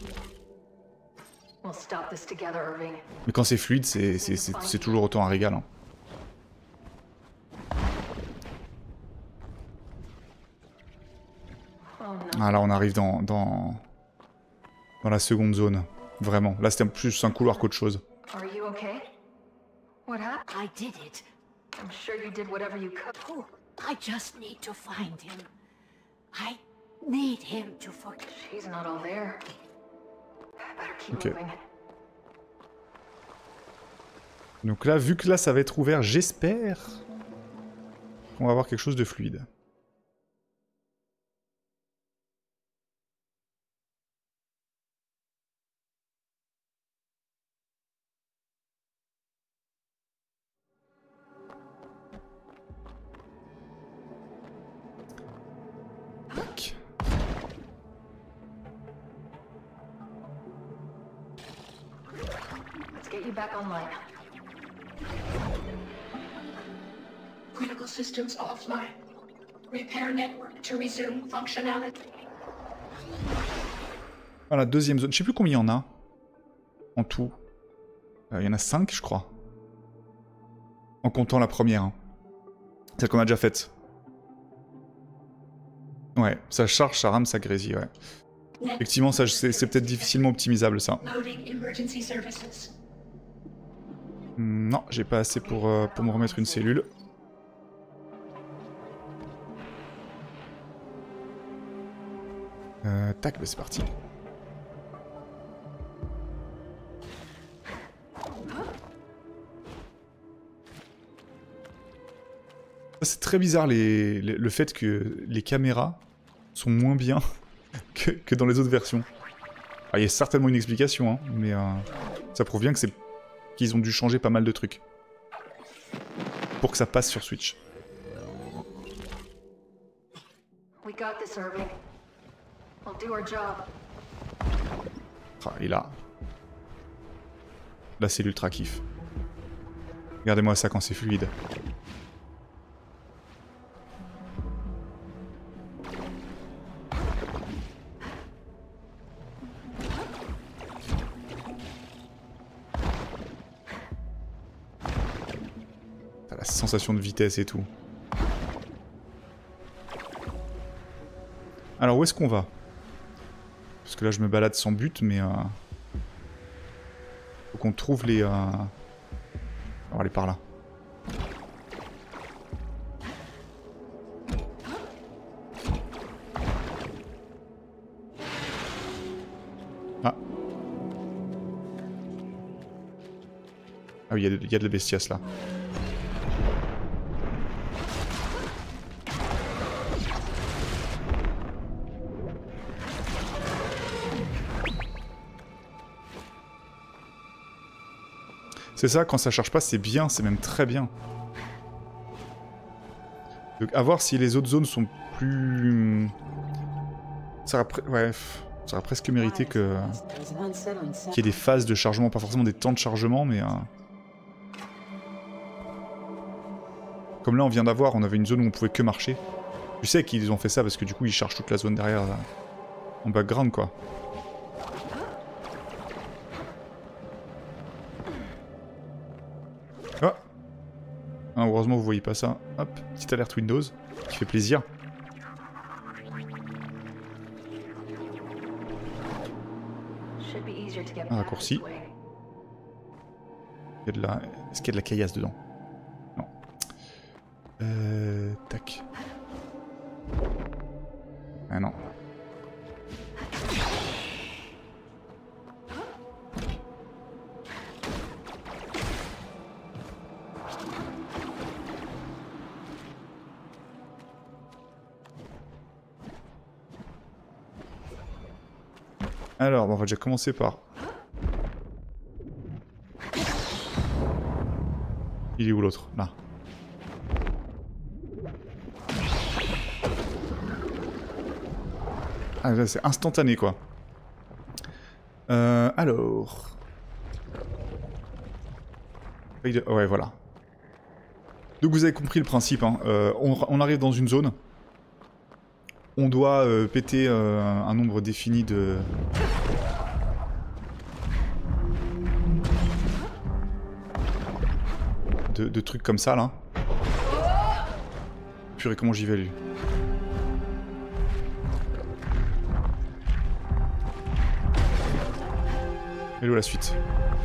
Mais quand c'est fluide, c'est toujours autant un régal. Hein. Ah là, on arrive dans, dans, dans la seconde zone. Vraiment. Là, c'était plus un couloir qu'autre chose. I'm sure you did whatever you could. Oh, I just need to find him. I need him to forget. She's not all there. Better keep Ok. moving. Donc là, vu que là ça va être ouvert, j'espère qu'on va avoir quelque chose de fluide. Tac. Let's get you back online. Critical systems offline. Repair network to resume functionality. Voilà, deuxième zone. Je sais plus combien il y en a en tout. Euh, il y en a cinq, je crois. En comptant la première. Hein. Celle qu'on a déjà faite. Ouais, ça charge, ça rame, ça grésille, ouais. Effectivement, ça, c'est c'est peut-être difficilement optimisable, ça. Loading emergency services. Hmm, non, j'ai pas assez pour, euh, pour me remettre une cellule. Euh, tac, bah c'est parti. C'est très bizarre les, les- le fait que les caméras sont moins bien que, que dans les autres versions. Ah, il y a certainement une explication, hein, mais euh, ça prouve bien que c'est qu'ils ont dû changer pas mal de trucs pour que ça passe sur Switch. We got this, Irving. We'll do our job. Ah, et là, là c'est l'ultra kiff. Regardez-moi ça quand c'est fluide. T'as la sensation de vitesse et tout. Alors où est-ce qu'on va? Parce que là je me balade sans but, mais euh... faut qu'on trouve les... Euh... On va aller par là. Ah. Ah oui, il y, y a de la bestiasse là. C'est ça, quand ça charge pas, c'est bien, c'est même très bien. Donc à voir si les autres zones sont plus... Ça aurait, pre... ouais, ça aurait presque mérité que... qu'il y ait des phases de chargement, pas forcément des temps de chargement, mais... Euh... Comme là on vient d'avoir, on avait une zone où on pouvait que marcher. Tu sais qu'ils ont fait ça parce que du coup ils chargent toute la zone derrière, là, en background quoi. Ah. Ah, heureusement vous voyez pas ça. Hop, petite alerte Windows, qui fait plaisir. Un raccourci. Il y a de la... Est-ce qu'il y a de la caillasse dedans? Non. Euh... Tac. Ah non. Alors, on va déjà commencer par... Il est où l'autre? Là. Ah là, c'est instantané quoi. Euh, alors... Ouais, voilà. Donc vous avez compris le principe, hein. euh, on, on arrive dans une zone. On doit euh, péter euh, un nombre défini de... de... de trucs comme ça, là. Purée, comment j'y vais, lui? Et où la suite?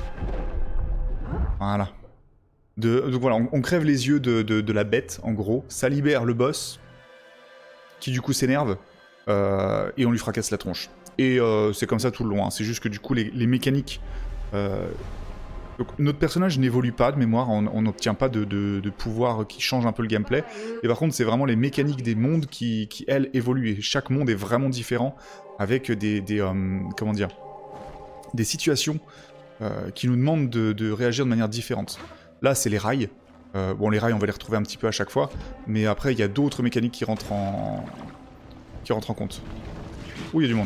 Voilà. De, donc voilà, on, on crève les yeux de, de, de la bête, en gros. Ça libère le boss, qui du coup s'énerve. euh, et on lui fracasse la tronche. Et euh, c'est comme ça tout le long, hein. C'est juste que du coup les, les mécaniques... Euh, donc, notre personnage n'évolue pas de mémoire, on n'obtient pas de, de, de pouvoir qui change un peu le gameplay, et par contre c'est vraiment les mécaniques des mondes qui, qui elles, évoluent, et chaque monde est vraiment différent, avec des, des euh, comment dire, des situations euh, qui nous demandent de, de réagir de manière différente. Là c'est les rails, euh, bon les rails on va les retrouver un petit peu à chaque fois, mais après il y a d'autres mécaniques qui rentrent en, qui rentrent en compte. Ouh, il y a du monde.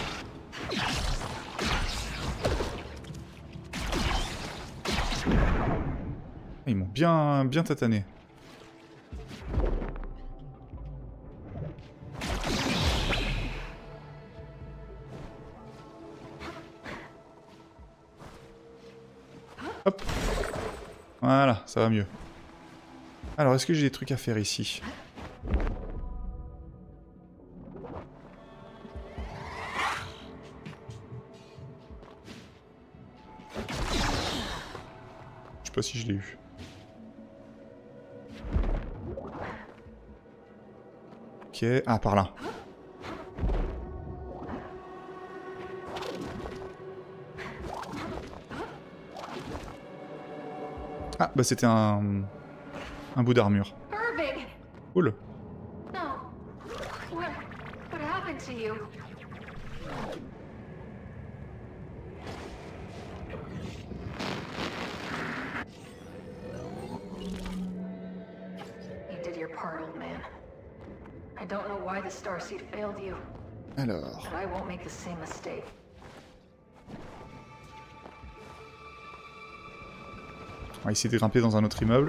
Ils m'ont bien, bien tatané. Hop. Voilà, ça va mieux. Alors, est-ce que j'ai des trucs à faire ici? Je sais pas si je l'ai eu. Ok, ah par là. Ah bah c'était un un bout d'armure. Irving! Cool. No. What, what happened to you? You did your part, old man. I don't know why the Starseed failed you, Alors. but I won't make the same mistake. On va essayer de grimper dans un autre immeuble.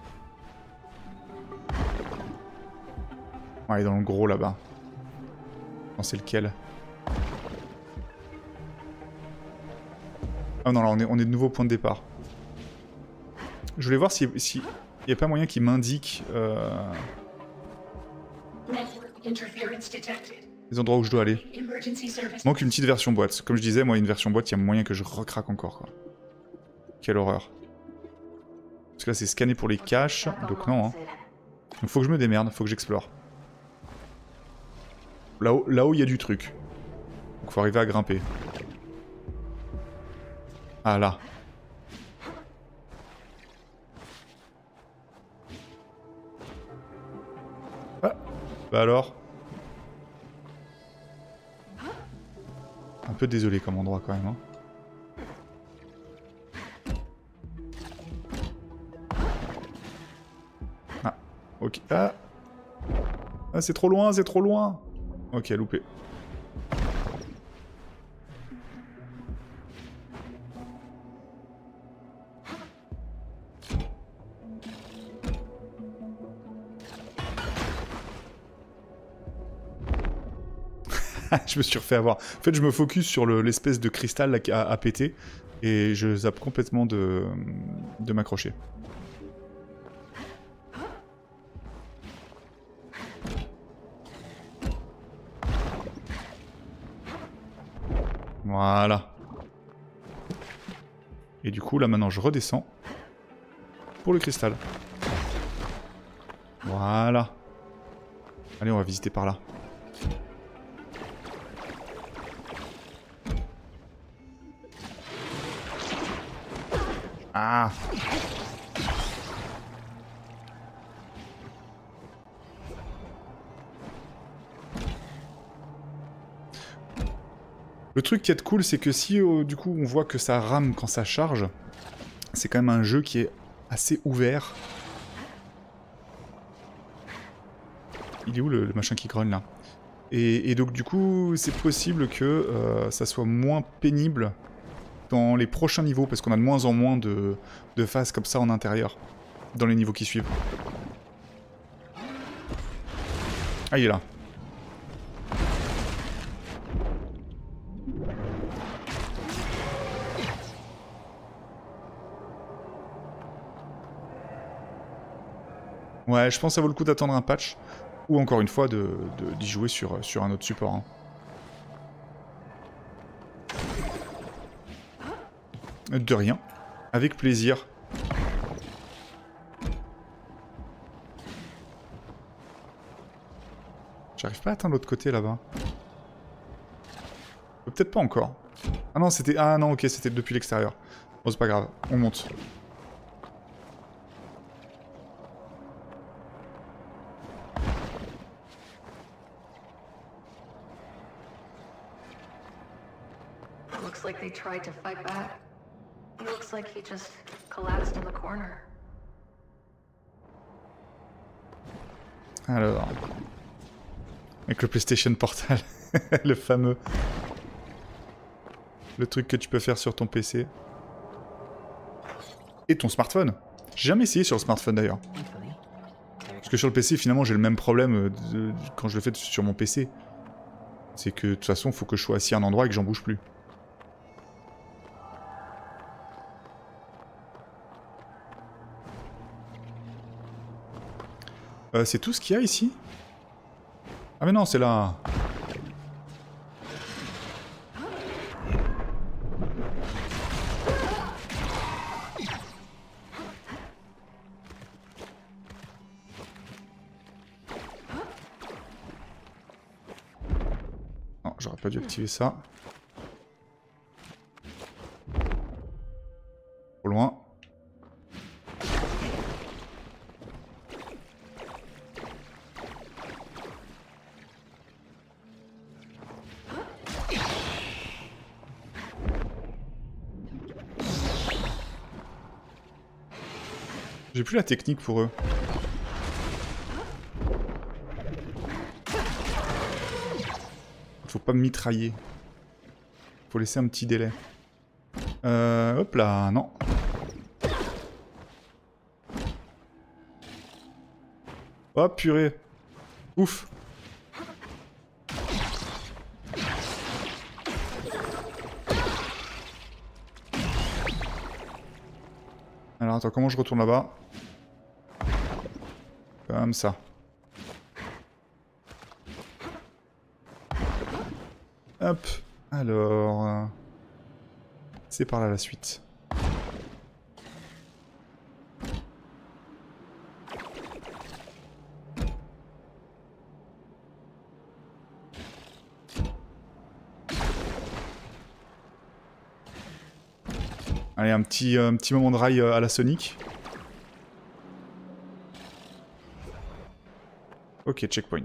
On va aller dans le gros là-bas. Non, c'est lequel? Ah non, là on est, on est de nouveau au point de départ. Je voulais voir si il si, n'y a pas moyen qu'il m'indique euh, les endroits où je dois aller. Manque une petite version boîte. Comme je disais, moi une version boîte, il y a moyen que je recraque encore, quoi. Quelle horreur. Parce que là c'est scanner pour les caches, donc non. Hein. Donc faut que je me démerde, faut que j'explore. Là-haut, là-haut il y a du truc. Donc faut arriver à grimper. Ah là. Ah, bah alors. Un peu désolé comme endroit quand même. Hein. Ah, ok. Ah, ah c'est trop loin, c'est trop loin. Ok, loupé. Je me suis refait avoir. En fait, je me focus sur l'espèce de cristal là, à, à péter et je zappe complètement de, de m'accrocher. Voilà. Et du coup, là maintenant, je redescends pour le cristal. Voilà. Allez, on va visiter par là. Ah. Le truc qui est cool, c'est que si euh, du coup on voit que ça rame quand ça charge, c'est quand même un jeu qui est assez ouvert. Il est où le, le machin qui grogne là? et, et donc du coup, c'est possible que euh, ça soit moins pénible dans les prochains niveaux, parce qu'on a de moins en moins de, de phases comme ça en intérieur, dans les niveaux qui suivent. Ah, il est là. Ouais, je pense que ça vaut le coup d'attendre un patch, ou encore une fois d'y de, d'y jouer sur, sur un autre support. Hein. De rien. Avec plaisir. J'arrive pas à atteindre l'autre côté là-bas. Peut-être pas encore. Ah non, c'était... Ah non, ok, c'était depuis l'extérieur. Bon, c'est pas grave. On monte. Looks like they tried to fight back. Looks like he just collapsed in the corner. Alors... Avec le PlayStation Portal. Le fameux... Le truc que tu peux faire sur ton P C. Et ton smartphone. J'ai jamais essayé sur le smartphone d'ailleurs. Parce que sur le P C, finalement, j'ai le même problème de... quand je le fais sur mon P C. C'est que de toute façon, il faut que je sois assis à un endroit et que j'en bouge plus. Euh, c'est tout ce qu'il y a ici? Ah mais non, c'est là. Non, j'aurais pas dû activer ça. Trop loin. J'ai plus la technique pour eux. Faut pas me mitrailler. Faut laisser un petit délai. Euh, hop là, non. Oh purée. Ouf. Alors attends, comment je retourne là-bas? Comme ça. Hop. Alors... Euh, c'est par là la suite. Allez, un petit, euh, un petit moment de rail euh, à la Sonic. Ok, checkpoint.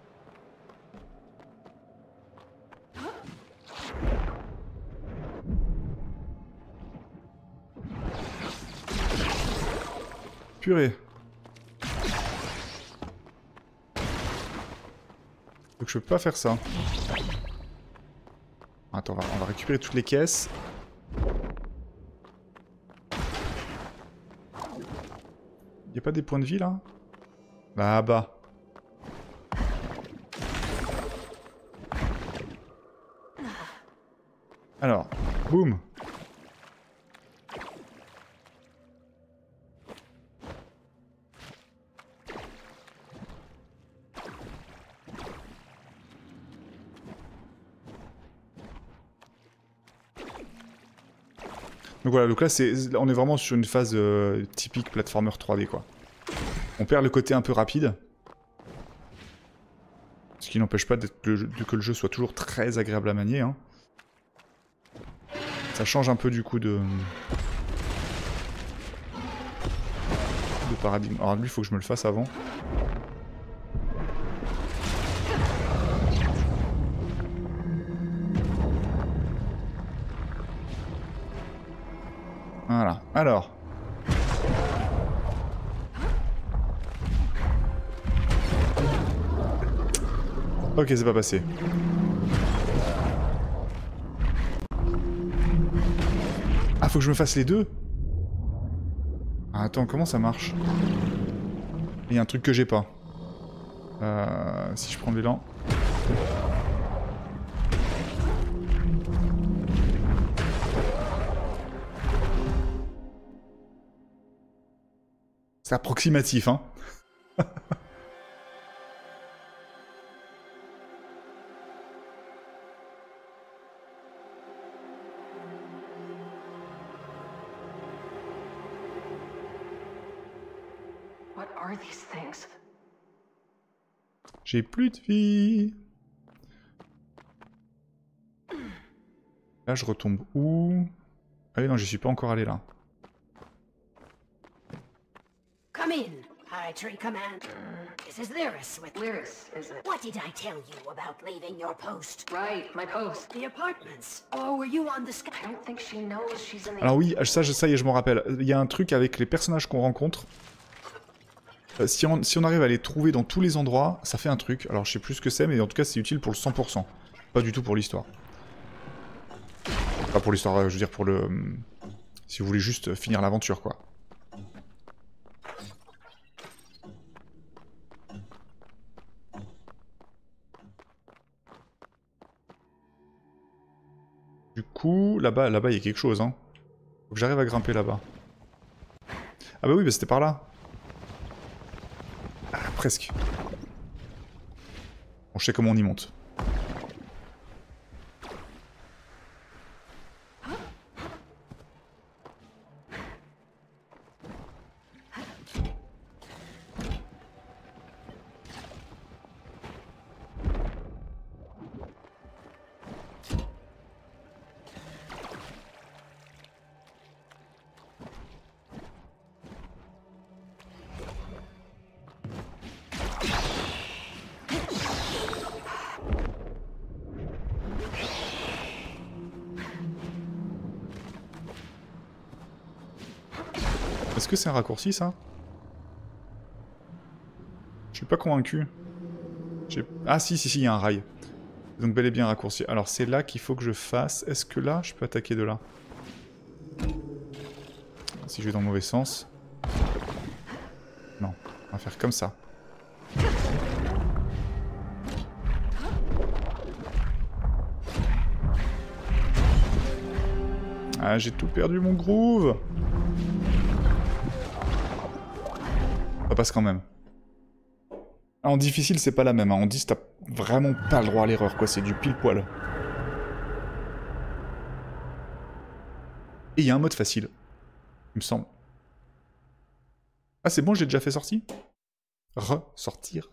Purée. Donc je peux pas faire ça. Attends, on va, on va récupérer toutes les caisses. Y'a pas des points de vie là? Là-bas. Alors, boum. Donc voilà, donc là c'est, on est vraiment sur une phase euh, typique platformer trois D quoi. On perd le côté un peu rapide. Ce qui n'empêche pas d'être que, que le jeu soit toujours très agréable à manier. Hein. Ça change un peu du coup de... de paradigme. Alors lui, il faut que je me le fasse avant. Voilà. Alors... Ok, c'est pas passé. Ah, faut que je me fasse les deux? Ah, attends, comment ça marche? Il y a un truc que j'ai pas. Euh, si je prends l'élan... C'est approximatif, hein. What are these things? J'ai plus de vie. Là, je retombe où? Ah oui, non, j'y suis pas encore allé là. Come in, High Tree Command. This is Lyris with... Lyris, is it? What did I tell you about leaving your post? Right, my post. The apartments? Or were you on the sky? I don't think she knows she's in the... Alors oui, ça, ça y est, je m'en rappelle. Il y a un truc avec les personnages qu'on rencontre. Euh, si, on, si on arrive à les trouver dans tous les endroits, ça fait un truc. Alors je sais plus ce que c'est, mais en tout cas c'est utile pour le cent pour cent. Pas du tout pour l'histoire. Pas pour l'histoire, je veux dire pour le... Si vous voulez juste finir l'aventure, quoi. Du coup, là-bas, là-bas, il y a quelque chose, hein. Faut que j'arrive à grimper là-bas. Ah bah oui, bah c'était par là. Ah, presque. Bon, je sais comment on y monte. Est-ce que c'est un raccourci, ça? Je suis pas convaincu. Ah si, si, si, il y a un rail. Donc bel et bien un raccourci. Alors c'est là qu'il faut que je fasse. Est-ce que là, je peux attaquer de là? Si je vais dans le mauvais sens. Non, on va faire comme ça. Ah, j'ai tout perdu mon groove. Ça passe quand même. Ah, en difficile, c'est pas la même. Hein. En dix, t'as vraiment pas le droit à l'erreur, quoi. C'est du pile poil. Et il y a un mode facile. Il me semble. Ah, c'est bon, j'ai déjà fait sortie? Ressortir.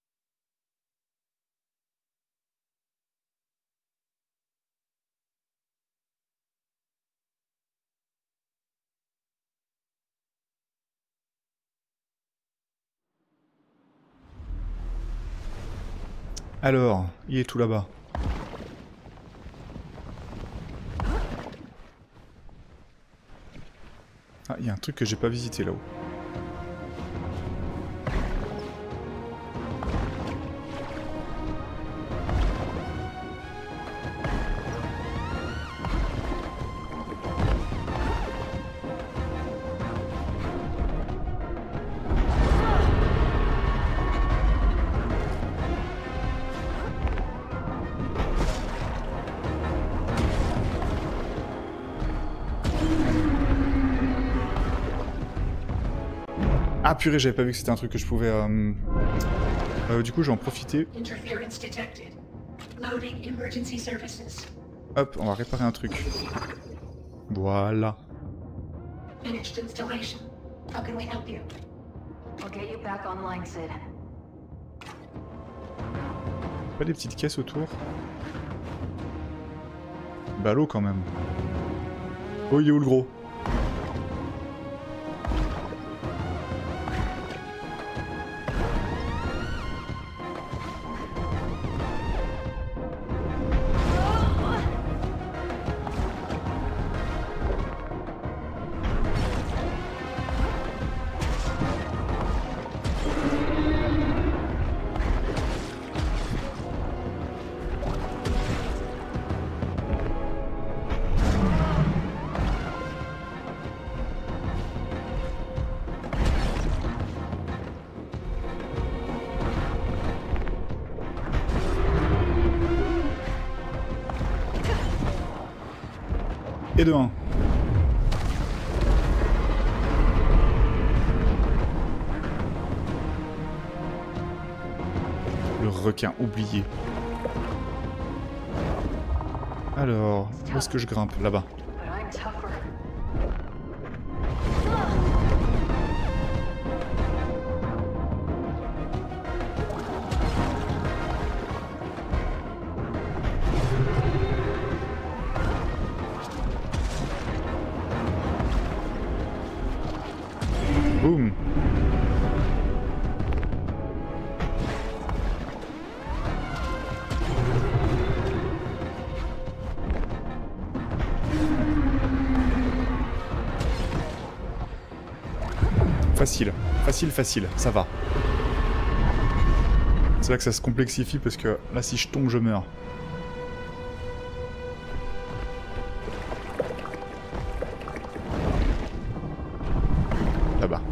Alors, il est tout là-bas. Ah, il y a un truc que j'ai pas visité là-haut. Ah purée, j'avais pas vu que c'était un truc que je pouvais... Euh... Euh, du coup, je vais en profiter. Interference detected. Loading emergency services. Hop, on va réparer un truc. Voilà. Finished installation. How can we help you? I'll get you back online, Sid. Pas des petites caisses autour. Ballot quand même. Oh, il est où le gros? Et de un. Le requin oublié. Alors, où est-ce que je grimpe? Là-bas. But I'm tougher. Facile, facile, facile, ça va. C'est là que ça se complexifie parce que là si je tombe je meurs. Là-bas.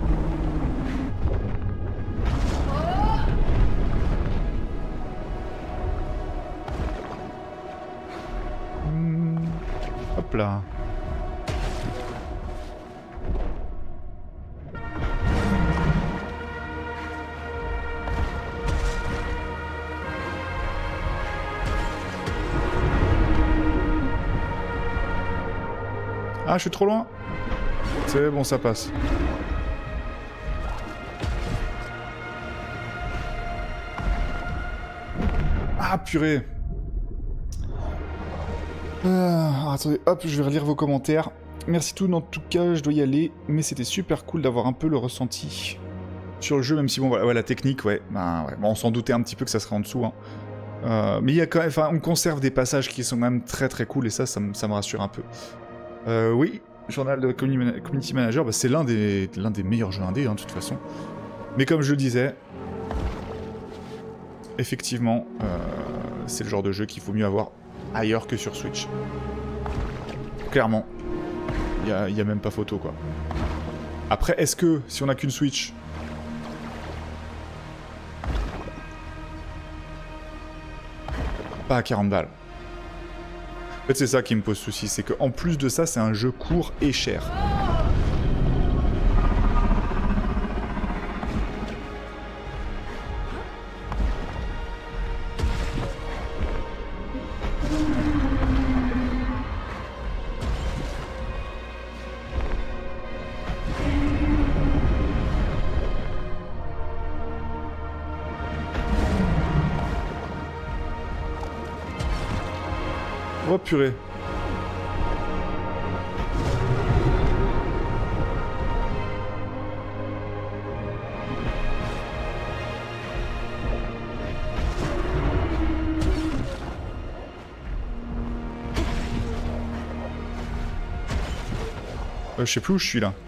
Hmm. Hop là. Ah, je suis trop loin. C'est bon, ça passe. Ah, purée. Ah, attendez, hop, je vais relire vos commentaires. Merci tout, en tout cas, je dois y aller. Mais c'était super cool d'avoir un peu le ressenti sur le jeu, même si, bon, voilà, ouais, la technique, ouais. Bah, ouais. Bon, on s'en doutait un petit peu que ça serait en dessous, hein. Euh, mais il y a quand même, enfin, on conserve des passages qui sont quand même très très cool, et ça, ça, ça me rassure un peu. Euh, oui, journal de Community Manager, bah, c'est l'un des, l'un des meilleurs jeux indés, hein, de toute façon. Mais comme je le disais, effectivement, euh, c'est le genre de jeu qu'il faut mieux avoir ailleurs que sur Switch. Clairement, il n'y a, y a même pas photo, quoi. Après, est-ce que, si on n'a qu'une Switch... Pas à quarante balles. En fait, c'est ça qui me pose souci, c'est qu'en plus de ça, c'est un jeu court et cher. Oh purée. Euh, je sais plus où je suis là.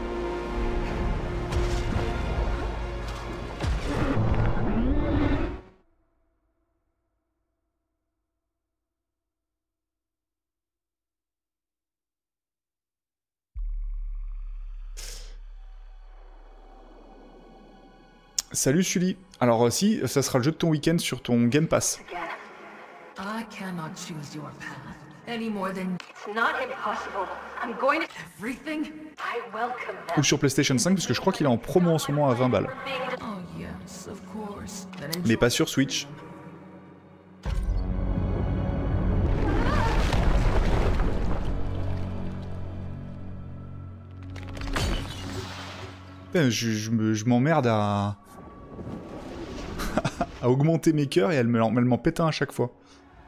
Salut Sully. Alors euh, si, ça sera le jeu de ton week-end sur ton Game Pass. I cannot choose your path any more than It's not impossible. I'm going to... everything. I welcome Ou them. sur PlayStation cinq, parce que je crois qu'il est en promo en ce moment à vingt balles. Oh yes, of course. Then enjoy. Mais pas sur Switch. Putain, je, je me- je m'emmerde à... à augmenter mes cœurs et elle me- elle m'en pète un à chaque fois.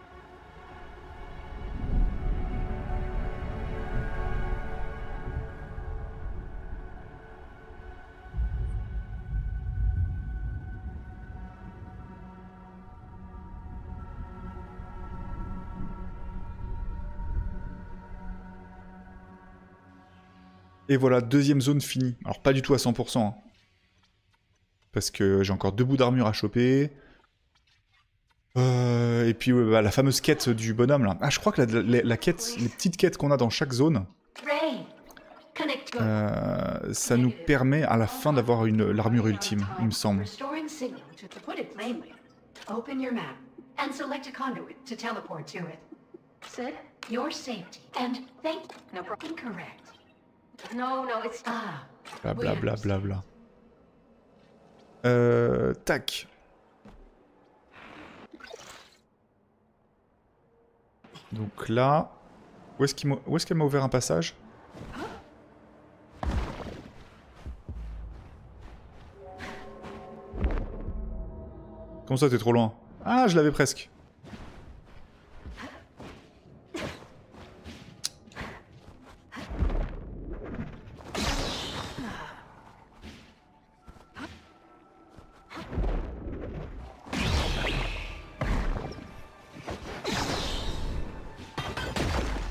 Et voilà, deuxième zone finie. Alors pas du tout à cent pour cent. Hein. Parce que j'ai encore deux bouts d'armure à choper. Euh, et puis ouais, bah, la fameuse quête du bonhomme là. Ah, je crois que la, la- la quête, les petites quêtes qu'on a dans chaque zone, Ray, connect your... euh, ça nous permet à la fin d'avoir une l'armure ultime, il me semble. Restoring signal. To, to put it plainly, open your map and select a conduit to teleport to it. Sid? Your safety and thank. No problem. Incorrect. No, no, it's... Ah. Bla bla bla bla bla. Euh, tac. Donc là, où est-ce qu'il m'a- où est-ce qu'elle m'a ouvert un passage? Comment ça, t'es trop loin? Ah, je l'avais presque.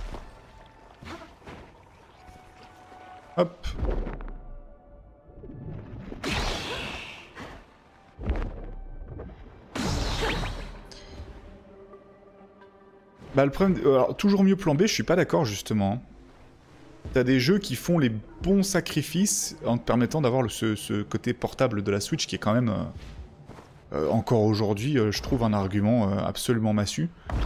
Hop. Bah le problème... Alors, toujours mieux plan B, je suis pas d'accord justement. T'as des jeux qui font les bons sacrifices en te permettant d'avoir ce, ce côté portable de la Switch qui est quand même... Euh, euh, encore aujourd'hui, euh, je trouve un argument euh, absolument massu.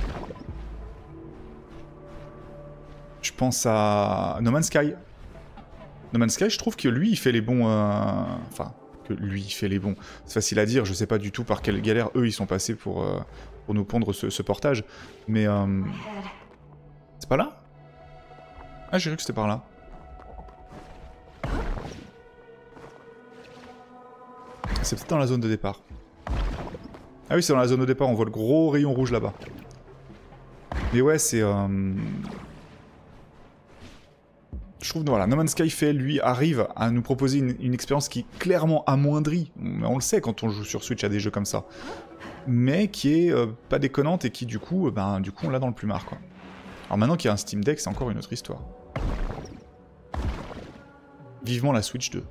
Je pense à No Man's Sky. No Man's Sky, je trouve que lui, il fait les bons... Euh... Enfin, que lui, il fait les bons. C'est facile à dire, je sais pas du tout par quelle galère eux, ils sont passés pour, euh, pour nous pondre ce, ce portage. Mais... Euh... C'est pas là? Ah, j'ai cru que c'était par là. C'est peut-être dans la zone de départ. Ah oui, c'est dans la zone de départ, on voit le gros rayon rouge là-bas. Mais ouais, c'est... Euh... Je trouve, voilà, No Man's Sky fait, lui, arrive à nous proposer une, une expérience qui est clairement amoindrie. On, on le sait quand on joue sur Switch à des jeux comme ça. Mais qui est euh, pas déconnante et qui, du coup, euh, ben, du coup, on l'a dans le plumard, quoi. Alors maintenant qu'il y a un Steam Deck, c'est encore une autre histoire. Vivement la Switch deux.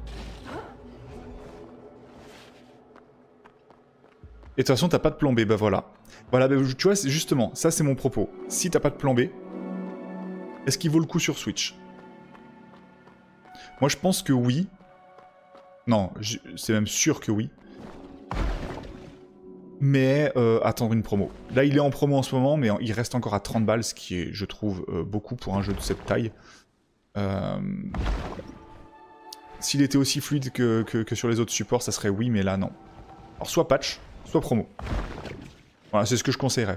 Et de toute façon, t'as pas de plan B, bah voilà. Voilà, bah, tu vois, justement, ça c'est mon propos. Si t'as pas de plan B, est-ce qu'il vaut le coup sur Switch? Moi je pense que oui. Non, c'est même sûr que oui. Mais euh, attendre une promo. Là il est en promo en ce moment, mais il reste encore à trente balles, ce qui est, je trouve, euh, beaucoup pour un jeu de cette taille. Euh... S'il était aussi fluide que, que, que sur les autres supports, ça serait oui, mais là non. Alors soit patch, soit promo. Voilà, c'est ce que je conseillerais.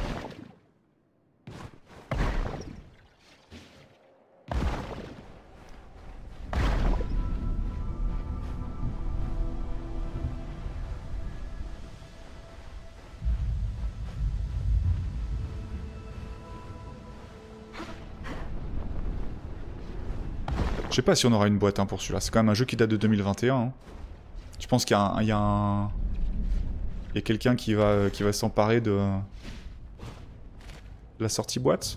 Je sais pas si on aura une boîte hein, pour celui-là. C'est quand même un jeu qui date de deux mille vingt et un. Hein. Je pense qu'il y a un... Il y a, un... Il y a quelqu'un qui va, qui va s'emparer de... de la sortie boîte.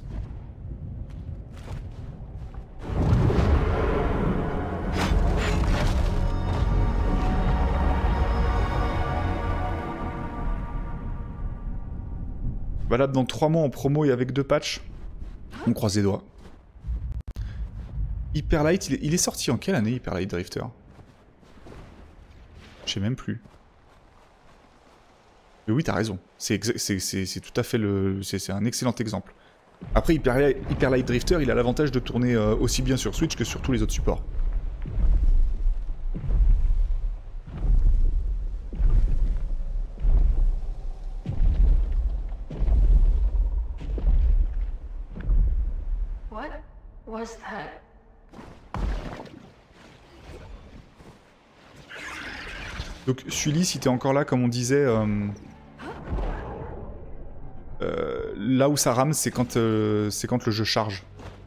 Valable dans trois mois en promo et avec deux patchs. On croise les doigts. Hyper Light, il est, il est sorti en quelle année, Hyper Light Drifter? Je sais même plus. Mais oui, t'as raison. C'est tout à fait le... C'est un excellent exemple. Après, Hyper, Hyper Light Drifter, il a l'avantage de tourner euh, aussi bien sur Switch que sur tous les autres supports. What was that? Donc, Sully, si t'es encore là, comme on disait, euh, euh, là où ça rame, c'est quand, euh, c'est quand le jeu charge.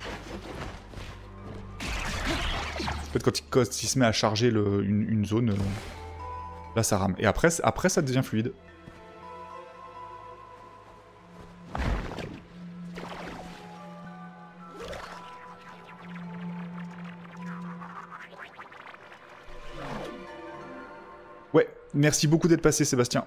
En fait, quand il, quand il se met à charger le, une, une zone, euh, là ça rame. Et après, après, ça devient fluide. Ouais, merci beaucoup d'être passé, Sébastien.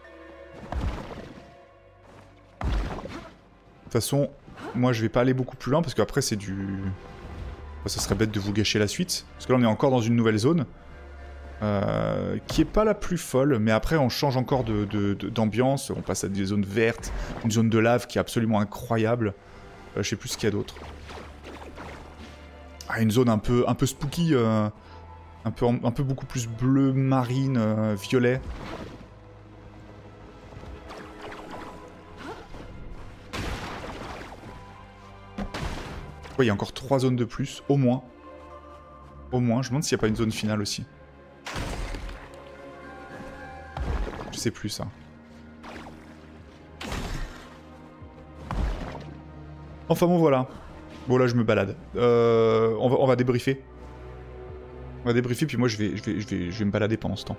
De toute façon, moi je vais pas aller beaucoup plus loin parce qu'après c'est du... Enfin, ça serait bête de vous gâcher la suite. Parce que là on est encore dans une nouvelle zone. Euh, qui est pas la plus folle, mais après on change encore de, de, de, d'ambiance. On passe à des zones vertes, une zone de lave qui est absolument incroyable. Euh, je sais plus ce qu'il y a d'autre. Ah, une zone un peu, un peu spooky... Euh... Un peu, un peu beaucoup plus bleu, marine, euh, violet. Ouais, il y a encore trois zones de plus, au moins. Au moins, je me demande s'il n'y a pas une zone finale aussi. Je sais plus ça. Enfin bon voilà. Bon là je me balade. Euh, on va, on va débriefer. On va débriefer, puis moi je vais, je, vais, je, vais, je vais me balader pendant ce temps.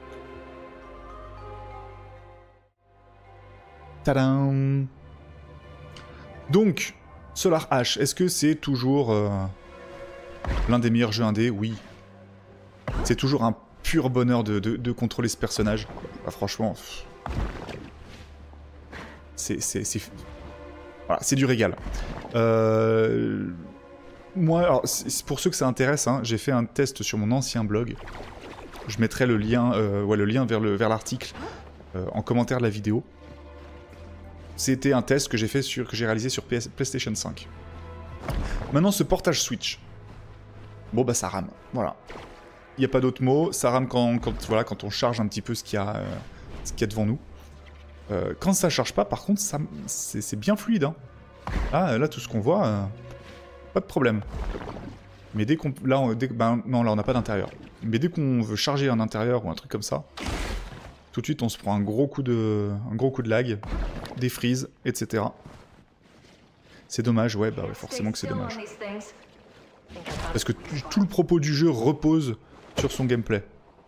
Tadam! Donc, Solar Ash, est-ce que c'est toujours euh, l'un des meilleurs jeux indés? Oui. C'est toujours un pur bonheur de, de, de contrôler ce personnage. Bah, franchement... C'est... Voilà, c'est du régal. Euh... Moi, alors, pour ceux que ça intéresse, hein, j'ai fait un test sur mon ancien blog. Je mettrai le lien, euh, ouais, le lien vers le vers l'article euh, en commentaire de la vidéo. C'était un test que j'ai fait sur que j'ai réalisé sur P S, PlayStation cinq. Maintenant, ce portage Switch. Bon bah ça rame, voilà. Il n'y a pas d'autre mot, ça rame quand, quand, voilà, quand on charge un petit peu ce qu'il y a, euh, ce qu'il y a devant nous. Euh, quand ça charge pas, par contre, ça, c'est bien fluide. Hein. Ah, là, tout ce qu'on voit, euh, pas de problème. Mais dès qu'on... Là, on, dès, ben, non, là, on n'a pas d'intérieur. Mais dès qu'on veut charger un intérieur ou un truc comme ça, tout de suite, on se prend un gros coup de, un gros coup de lag, des freezes, et cetera. C'est dommage, ouais, bah ouais, forcément que c'est dommage. Parce que tout le propos du jeu repose sur son gameplay.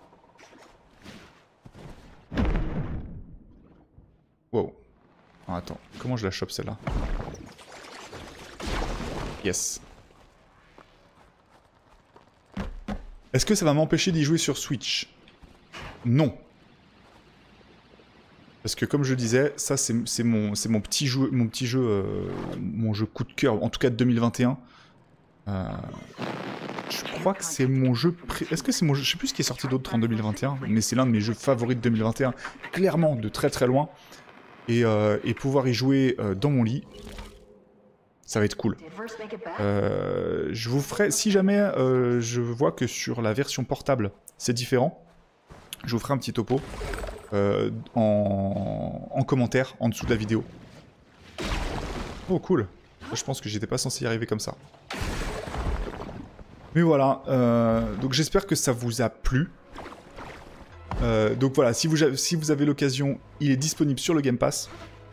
Wow. Ah, attends, comment je la chope celle-là? Yes. Est-ce que ça va m'empêcher d'y jouer sur Switch? Non. Parce que comme je disais, ça c'est mon, mon petit jeu, mon, petit jeu euh, mon jeu coup de cœur, en tout cas de deux mille vingt et un. Euh, je crois que c'est mon jeu... Pré... Est-ce que c'est mon jeu... Je sais plus ce qui est sorti d'autre en deux mille vingt et un, mais c'est l'un de mes jeux favoris de deux mille vingt et un, clairement, de très très loin. Et, euh, et pouvoir y jouer euh, dans mon lit, ça va être cool. Euh, je vous ferai... Si jamais euh, je vois que sur la version portable, c'est différent, je vous ferai un petit topo euh, en... en commentaire, en dessous de la vidéo. Oh, cool. Je pense que j'étais pas censé y arriver comme ça. Mais voilà, euh, donc j'espère que ça vous a plu. Euh, donc voilà, si vous, si vous avez l'occasion, il est disponible sur le Game Pass.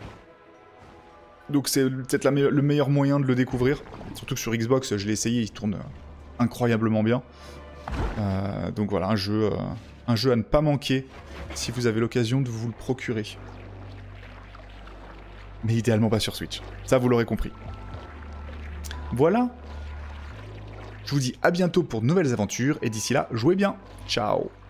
Donc c'est peut-être me le meilleur moyen de le découvrir. Surtout que sur Xbox, je l'ai essayé, il tourne incroyablement bien. Euh, donc voilà, un jeu, euh, un jeu à ne pas manquer si vous avez l'occasion de vous le procurer. Mais idéalement pas sur Switch, ça vous l'aurez compris. Voilà. Je vous dis à bientôt pour de nouvelles aventures, et d'ici là, jouez bien. Ciao.